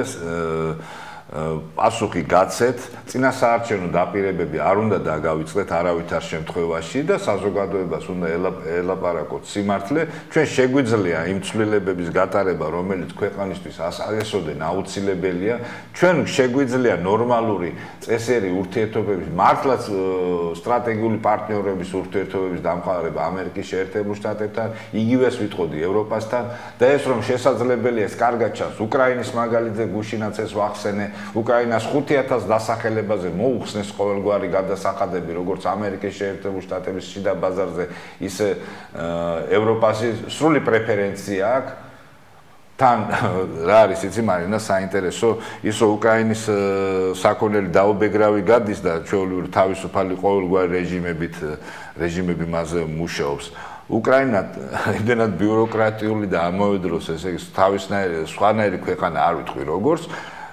S2: პასუხი გაცეთ, წინასაარჩევნო დაპირებები არ უნდა დაგავიწყდეთ არავითარ შემთხვევაში და საზოგადოებას უნდა ელაპარაკოთ სიმართლე. ჩვენ შეგვიძლია იმ ცვლილებების გატარება, რომელიც ქვეყანისთვის ასესოდენ აუცილებელია. ჩვენ შეგვიძლია ნორმალური წესერი ურთიერთობების, მართლაც სტრატეგიული პარტნიორების ურთიერთობების დამყარება ამერიკის შეერთებულ შტატებთან, იგივეს ვიტყოდი ევროპასთან და ეს რომ შესაძლებელია ეს კარგად ჩანს უკრაინის მაგალითზე გუშინაც ეს ვახსენე უკრაინას 5000 დასახელებაზე მოუხსნეს ყოველგვარი გადასახადები როგორც ამერიკის შეერთებულ შტატების შიდა ბაზარზე ისე ევროპაში სრული პრეფერენცია აქვს თან რა არის იცი მარინა საინტერესო ის რომ უკრაინის საქონელი დაუბეგრავი გადის და ჩვეულებრივ თავისუფალი ყოველგვარი რეჟიმები მასზე მუშაობს უკრაინა იმდენად ბიუროკრატიული და ამავე დროს ესე იგი თავისნაირი სხვანაირი ქვეყანა არ ვიტყვი როგორც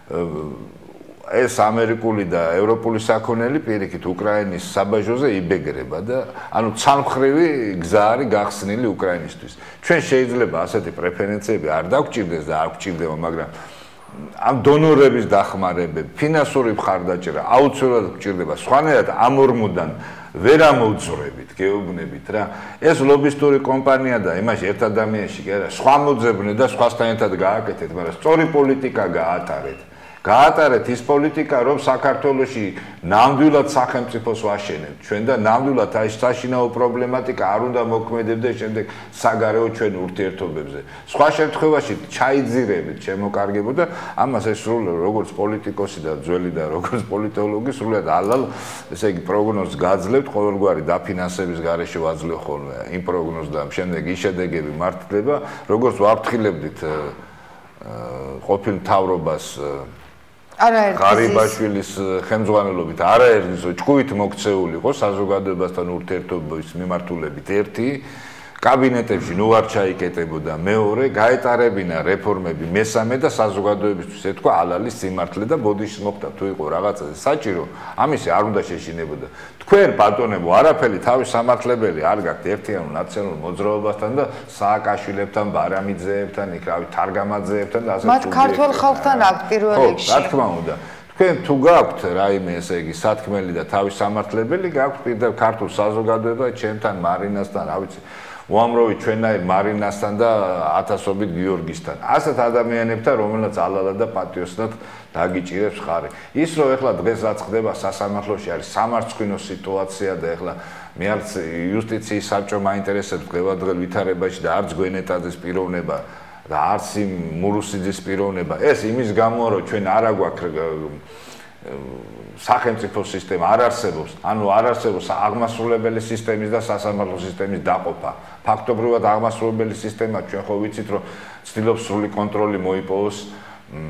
S2: ეს ამერიკული და ევროპული საქონელი პირიქით უკრაინის საბაჟოზე იბეგრება და ანუ ცალმხრივი გზა არის გახსნილი უკრაინისთვის. ჩვენ შეიძლება ასეთი პრეფერენციები არ დაგვჭირდეს და არ გვჭირდება, მაგრამ ამ დონორების დახმარებები, ფინანსური მხარდაჭერა აუცილებლად გვჭირდება. სხვანაირად ამ ორმოდან ვერ ამოვძვრებით, გეუბნებით რა. ეს ლობისტური კომპანია და იმაში ერთ ადამიანში კი არა, სხვა მოძებნე და სხვასთან ერთად გააკეთეთ, მაგრამ სწორი პოლიტიკა გაატარეთ. გაატარეთ ის პოლიტიკა, რომ საქართველოში ნამდვილად სახელმწიფოს ვაშენებთ. ჩვენ და ნამდვილად აი საშინაო პრობლემატიკა არ უნდა მოქმედებდეს შემდეგ საგარეო ჩვენ ურთიერთობებზე. სხვა შემთხვევაში ჩაიძირებით, შემოკარგებო და ამას ეს სრულად როგორც პოლიტიკოსი და ძველი და როგორც პოლიტოლოგი სრულად ალალ, ესე იგი პროგნოზს გაძლევთ, ყოველგვარი დაფინანსების გარეშე ვაძლევ ხოლმე იმ პროგნოზს და შემდეგ ის შედეგები მართლდება, როგორც ვაფრთხილებდით ყოფილ მთავრობას ღარიბაშვილის ხელმძღვანელობით არაერთის ჭკუით მოქცეული იყო საზოგადოებასთან ურთიერთობის მიმართულებით ერთი კაბინეტებში ნუ არ ჩაიკეტებოდა მეორე გაეტარებინა რეფორმები მესამე და საზოგადოებისთვის ეთქვა ალალის სიმართლე და ბოდიშს მოხდა თუ იყო რაღაცაზე საჭირო ამისი არ უნდა შეშინებოდა თქვენ ბატონებო არაფერი თავის სამართლებელი არ გაქვთ ერთიანულ ნაციონალურ მოძრაობასთან და სააკაშვილებთან ბარამიძეებთან იქ რავი თარგამაძეებთან და ასე
S3: მათ ქართულ ხალხთან აქვს პირველ რიგში
S2: რა თქმა უნდა თქვენ თუ გაქვთ რაიმე ესე იგი სათქმელი და თავის სამართლებელი გაქვთ პირდაპირ ქართულ საზოგადოებას ჩემთან მარინასთან რა ვიცი უამრავი ჩვენაირ მარინასთან და ათასობით გიორგისთან. ასეთ ადამიანებთან, რომელსაც ალალა და პატიოსნად დაგიჭირებს ხარი. ის რომ ეხლა დღეს რაც ხდება სასამართლოში არის სამარცხვინო სიტუაცია და ეხლა მე არც იუსტიციის საბჭო მაინტერესებს დღევანდელ ვითარებაში და არც გვენეტაძის პიროვნება და არც იმ მურუსიძის პიროვნება. ეს იმის გამო რომ ჩვენ არ აგვაქვს სახელმწიფო სისტემა არ არსებობს, ანუ არ არსებობს აღმასრულებელი სისტემის და სასამართლო სისტემის დაყოფა. ფაქტობრივად აღმასრულებელი სისტემა ჩვენ ხო ვიცით რომ ცდილობს სრული კონტროლი მოიპოვოს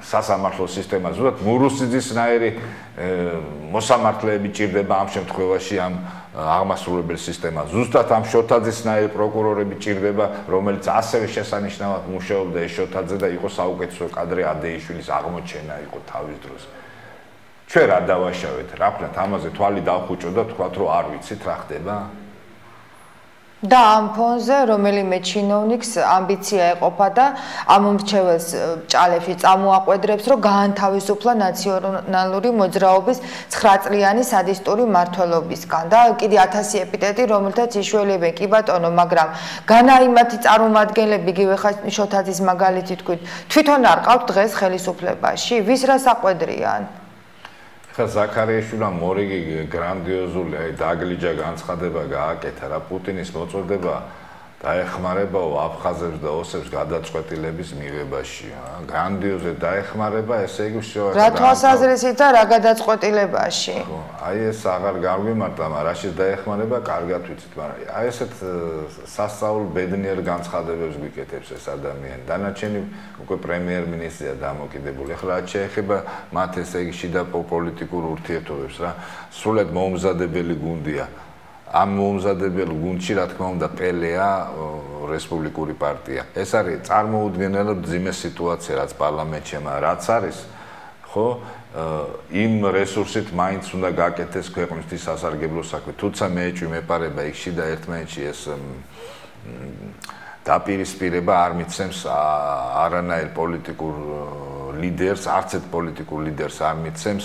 S2: სასამართლო სისტემა ზუსტად მურუსიძისნაირი მოსამართლეები ჭირდება ამ შემთხვევაში ამ აღმასრულებელ სისტემას. ზუსტად ამ შოთაძისნაირი პროკურორები ჭირდება, რომელიც ასევე შესანიშნავად მუშაობდა ეს შოთაძე და იყო საუკეთესო კადრი ადეიშვილის აღმოჩენა იყო თავის დროს. ჩვენ რა დავაშავეთ, რა ვქნათ, ამაზე თვალი დავხუჭო და თქვათ, რომ არ ვიცით რა ხდება?
S3: და ამ ფონზე რომელიმე ჩინოვნიკს ამბიცია ეყოფა და ამ მრჩეველს ჭალებში წამოაყვედრებს, რომ გაანთავისუფლა ნაციონალური მოძრაობის 9 წლიანი სადისტური მმართველობისგან და კიდე 1000 ეპიტეტი, რომელთაც იშველებენ კი ბატონო, მაგრამ განაიმათი წარმომადგენლები იგივე შოთაძის მაგალითი თქვით, თვითონ არ ყავთ დღეს ხელისუფლებაში, ვის რას აყვედრიან?
S2: ზაქარიაშვილმა მორიგი გრანდიოზული დაგლიჯა განცხადება გააკეთა რა პუტინის მოწოდება დაეხმარებაო აფხაზებს და ოსებს გადაწყვეტილების მიღებაში. გრანდიოზი დაეხმარება, ესე იგი შოა.
S3: რა თვალსაზრისით და რა გადაწყვეტილებაში?
S2: აი ეს აღარ გავიმართა, მაგრამ რაშიც დაეხმარება, კარგად ვიცით, მაგრამ აი ესეთ სასწაულ ბედნიერ განცხადებებს გვიკეთებს ეს ადამიანი. დანარჩენი უკვე პრემიერ-მინისტრია დამოკიდებული. ახლა რაც შეეხება მათ ესე იგი შიდა პოლიტიკურ ურთიერთობებს რა, სრულად მოუმზადებელი გუნდია. ამ მოუმზადებელ გუნდში რა თქმა უნდა პელეა რესპუბლიკური პარტია. ეს არის წარმოუდგენელად ძიმე სიტუაცია რაც პარლამენტში, მაგრამ რაც არის, ხო, იმ რესურსით მაინც უნდა გაკეთდეს ქვეყნისთვის სასარგებლო საქმე. თუმცა მეეჭვი მეპარება იქ შიდა ერთმანეთში ეს დაპირისპირება არ მიცემს არანაირ პოლიტიკურ ლიდერს, არც ერთ პოლიტიკურ ლიდერს არ მიცემს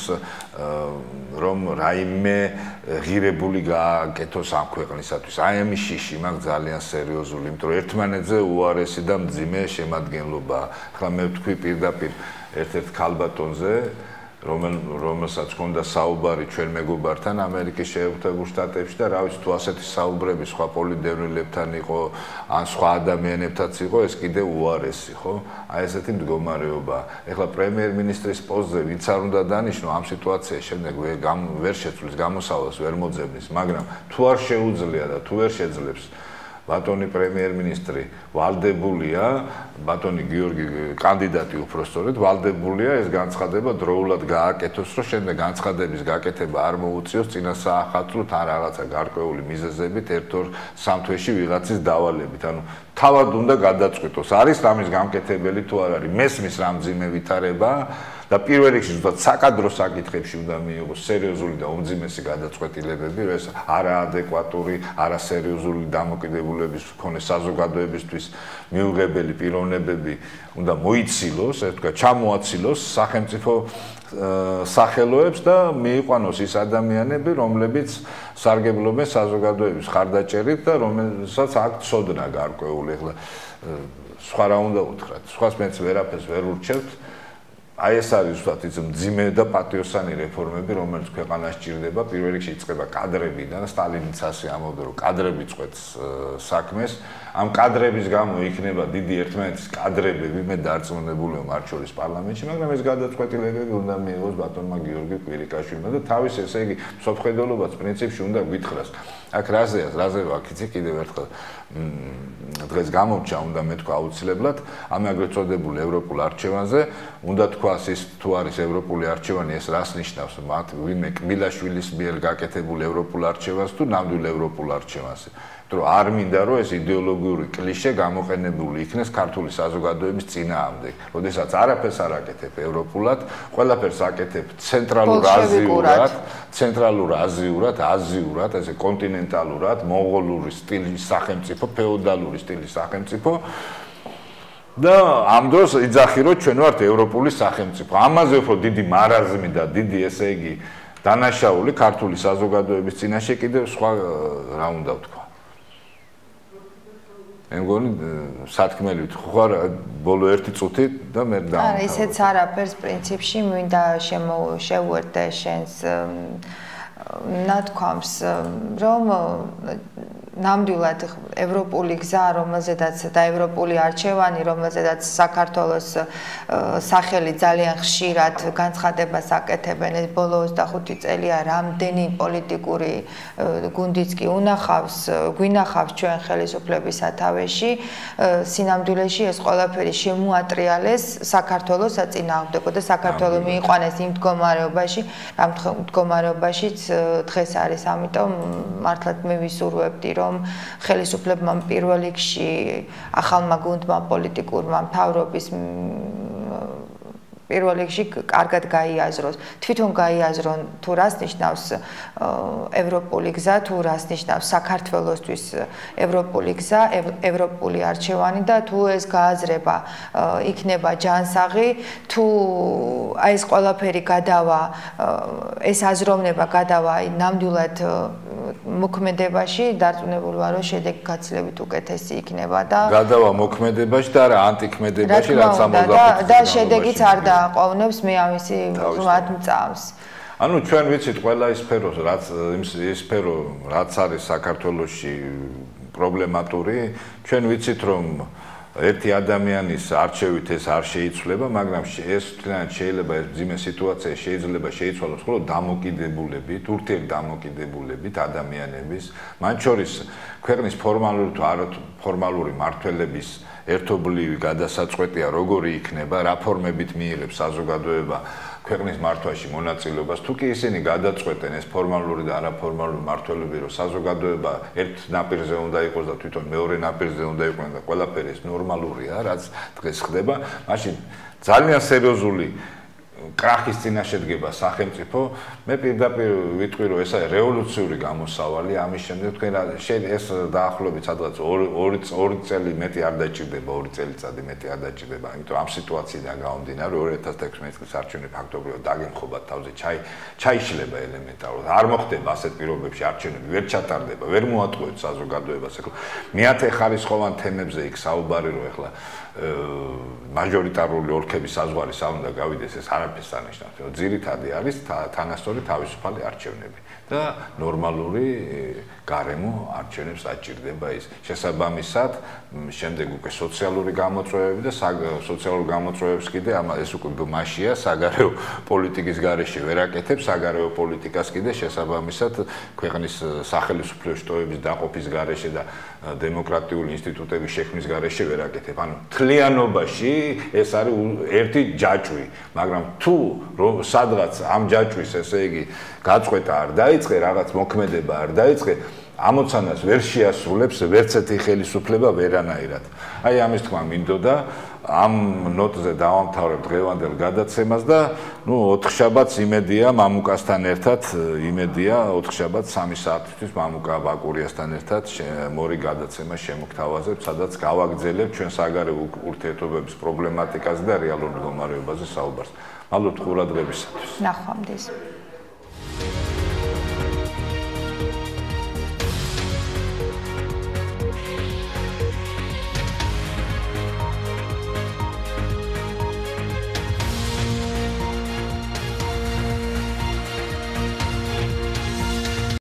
S2: რომ რაიმე ღირებული გააკეთოს ამ ქვეყნისათვის. აი ამის შიში მაქვს ძალიან სერიოზული, იმიტომ რომ ერთმანეთზე უარესი და მძიმე შემადგენლობა. ახლა მე ვთქვი პირდაპირ ერთ-ერთ ქალბატონზე, რომელსაც ჰქონდა საუბარი ჩვენ მეგობართან ამერიკის შეერთებულ შტატებში და რა ვიცი თუ ასეთი საუბრები სხვა პოლიტდევნილებთან იყო ან სხვა ადამიანებთაც იყო ეს კიდე უარესი ხო აი ესეთი მდგომარეობა ეხლა პრემიერ-მინისტრის პოსტზე ვინც არ უნდა დანიშნო ამ სიტუაციაში შემდეგ ვერ შეცვლის გამოსავალს ვერ მოძებნის მაგრამ თუ არ შეუძლია და თუ ვერ შეძლებს ბატონი პრემიერ-მინისტრი ვალდებულია, ბატონი გიორგი კანდიდატი უпростоრედ ვალდებულია ეს განცხადება დროულად გააკეთოს, რომ შემდეგ განცხადების გაკეთება არ მოუწიოს წინასაახალწლოდ ან რაღაცა გარკვეული მიზეზებით ერთ-ორ სამ თვეში ვიღაცის დავალებით. ანუ თავად უნდა გადაწყვიტოს, არის რამის გამკეთებელი თუ არ არის. მესმის რამ ძიმე ვითარება და პირველ რიგში ზუსტად საკადრო საკითხებში უნდა მიიღოს სერიოზული და უმძიმესი გადაწყვეტილებები, რომ ეს არაადეკვატური, არასერიოზული დამოკიდებულების მქონე საზოგადოებისთვის მიუღებელი პიროვნებები უნდა მოიცილოს, ეს თქვა, ჩამოაცილოს სახელმწიფო სახელოებს და მიიყვანოს ის ადამიანები, რომლებიც სარგებლობენ საზოგადოების ხარდაჭერით და რომელსაც აქ ცოდნა გარკვეული. ახლა სხვა რა უნდა უთხრათ, სხვას მეც ვერაფერს ვერ ურჩევთ. აი ეს არის ზუსტად ის მძიმე და პატიოსანი რეფორმები, რომელიც ქვეყანას ჭირდება. პირველ რიგში იწყება კადრებიდან, სტალინიც ასე ამბობდა, რომ კადრები წყვეტს საქმეს. ამ კადრების გამო იქნება დიდი ერთმანეთის კადრებები, მე დარწმუნებული ვარ მათ შორის პარლამენტში, მაგრამ ეს გადაწყვეტილებები უნდა მიიღოს ბატონმა გიორგი კვირიკაშვილმა და თავის ესე იგი მსოფლმხედველობაც პრინციპში უნდა გვითხრას. აქ რაზე ვაქიცე კიდევ ერთხელ დღეს გამორჩა უნდა მეთქვა აუცილებლად ამ აგრეთ წოდებულ ევროპულ არჩევანზე უნდა თქვას ის თუ არის ევროპული არჩევანი ეს რას ნიშნავს მათ ვინმე კბილაშვილის მიერ გაკეთებულ ევროპულ არჩევანს თუ ნამდვილ ევროპულ არჩევანს რომ არ მინდა რომ ეს იდეოლოგიური კლიშე გამოყენებული იქნეს ქართული საზოგადოების წინააღმდეგ. როდესაც არაფერს არ აკეთებ ევროპულად, ყველაფერს აკეთებ ცენტრალურ აზიურად, ესე კონტინენტალურად, მონღოლური სტილის სახელმწიფო, ფეოდალური სტილის სახელმწიფო. და ამ დროს იძახი რომ ჩვენ ვართ ევროპული სახელმწიფო. ამაზე უფრო დიდი მარაზმი და დიდი ესე იგი დანაშაული ქართული საზოგადოების წინაშე კიდევ სხვა რა უნდა ვთქვა. მე მგონი სათქმელი ხარ ბოლო 1 წუთი და მე დავამთავრე.
S3: არა, ისეც არაფერს პრინციპში მინდა შევუერთდე შენს ნათქვამს, რომ ნამდვილად ევროპული გზა, რომელზედაც და ევროპული არჩევანი, რომელზედაც საქართველოს სახელი ძალიან ხშირად განცხადებას აკეთებენ, ეს ბოლო 25 წელია რამდენი პოლიტიკური გუნდიც კი უნახავს, გვინახავს ჩვენ ხელისუფლების სათავეში, სინამდვილეში ეს ყველაფერი შემოატრიალეს საქართველოს საწინააღმდეგო და საქართველო მიიყვანეს იმ მდგომარეობაში, რა მდგომარეობაშიც დღეს არის, ამიტომ მართლაც მე ვისურვებდი, რომ ხელისუფლებამ პირველ რიგში ახალმა გუნდმა პოლიტიკურმა მთავრობის პირველ რიგში კარგად გაიაზროს, თვითონ გაიაზრონ თუ რას ნიშნავს ევროპული გზა, თუ რას ნიშნავს საქართველოსთვის ევროპული გზა, ევროპული არჩევანი და თუ ეს გააზრება იქნება ჯანსაღი, თუ აი ეს ყველაფერი გადავა, ეს აზროვნება გადავა ნამდვილად მოქმედებაში, დარწმუნებული ვარ, რომ შედეგი გაცილებით უკეთესი იქნება და
S2: გადავა მოქმედებაში და არა ანტიქმედებაში, რაც ამოგვაფრთხილებს
S3: და შედეგიც არ დააყოვნებს მე ამისი ღრმად მწამს.
S2: ანუ ჩვენ ვიცით ყველა ის სფერო, რაც არის საქართველოში პრობლემატური, ჩვენ ვიცით რომ ერთი ადამიანის არჩევით ეს არ შეიცვლება, მაგრამ ეს თლიანად შეიძლება ეს მძიმე სიტუაცია შეიძლება შეიცვალოს მხოლოდ დამოკიდებულებით, ურთიერთდამოკიდებულებით ადამიანების, მათ შორის ქვეყნის ფორმალური თუ არაფორმალური მმართველების ერთობლივი გადასაწყვეტია, როგორი იქნება, რა ფორმებით მიიღებს საზოგადოება ქვეყნის მართვაში მონაწილეობას, თუ კი ისინი გადაწყვეტენ ეს ფორმალური და არაფორმალური მმართველები, რომ საზოგადოება ერთ ნაპირზე უნდა იყოს და თვითონ მეორე ნაპირზე უნდა იყვნენ და ყველაფერი ეს ნორმალურია, რაც დღეს ხდება, მაშინ ძალიან სერიოზული კრახის წინაშე დგება სახელმწიფო. მე პირდაპირ ვიტყვი, რომ ეს არის რევოლუციური გამოსავალი, ამის შემდეგ თქვენ ეს დაახლოებით სადღაც 2 წელი მეტი არ დაჭირდება, 2 წელიწადი მეტი არ დაჭირდება, იმიტომ ამ სიტუაციიდან გამომდინარე 2016 წლის არჩევნები ფაქტობრივად დაგემხობათ თავზე, ჩაიშლება ელემენტარულად. არ მოხდება ასეთ პირობებში არჩევნები, ვერ ჩატარდება, ვერ მოატყუებს საზოგადოებას. მეათე ხარისხოვან თემებზე იქ საუბარი, რომ ეხლა მაჟორიტარული ოლქების საზღვარი სა უნდა გავიდეს, ეს არაფერს არ ნიშნავს. ძირითადი არის თანასწორი თავისუფალი არჩევნები და ნორმალური გარემო არჩევნებს აჭირდება ის. შესაბამისად, შემდეგ უკვე სოციალური გამოწვევები და სოციალურ გამოწვევებს კიდე ეს უკვე მასშია საგარეო პოლიტიკის გარეშე ვერ აკეთებს, საგარეო პოლიტიკას კიდე შესაბამისად ქვეყნის სახელმწიფოების ტოების დაყოფის გარეშე და დემოკრატიული ინსტიტუტების შექმნის გარეშე ვერ აკეთებ. ანუ თლიანობაში ეს არის ერთი ჯაჭვი, მაგრამ თუ სადღაც ამ ჯაჭვის, ესე იგი, გაწყვეტა არ დაიწყე, რაღაც მოქმედება არ დაიწყე, ამოცანას ვერ შეასრულებს ვერც ერთი ხელისუფლება ვერანაირად. აი ამის თქმა მინდოდა, ამ ნოტზე დავამთავრებ დღევანდელ გადაცემას და ოთხშაბათს იმედია მამუკასთან ერთად, იმედია ოთხშაბათს 3 საათისთვის მამუკა ბაკურიასთან ერთად მორი გადაცემა შემოგთავაზებ, სადაც გავაგრძელებ ჩვენ საგარეო ურთიერთობების პრობლემატიკაზე და რეალურ მდგომარეობაზე საუბარს. მადლობთ ყურადღებისათვის.
S3: ნახვამდის.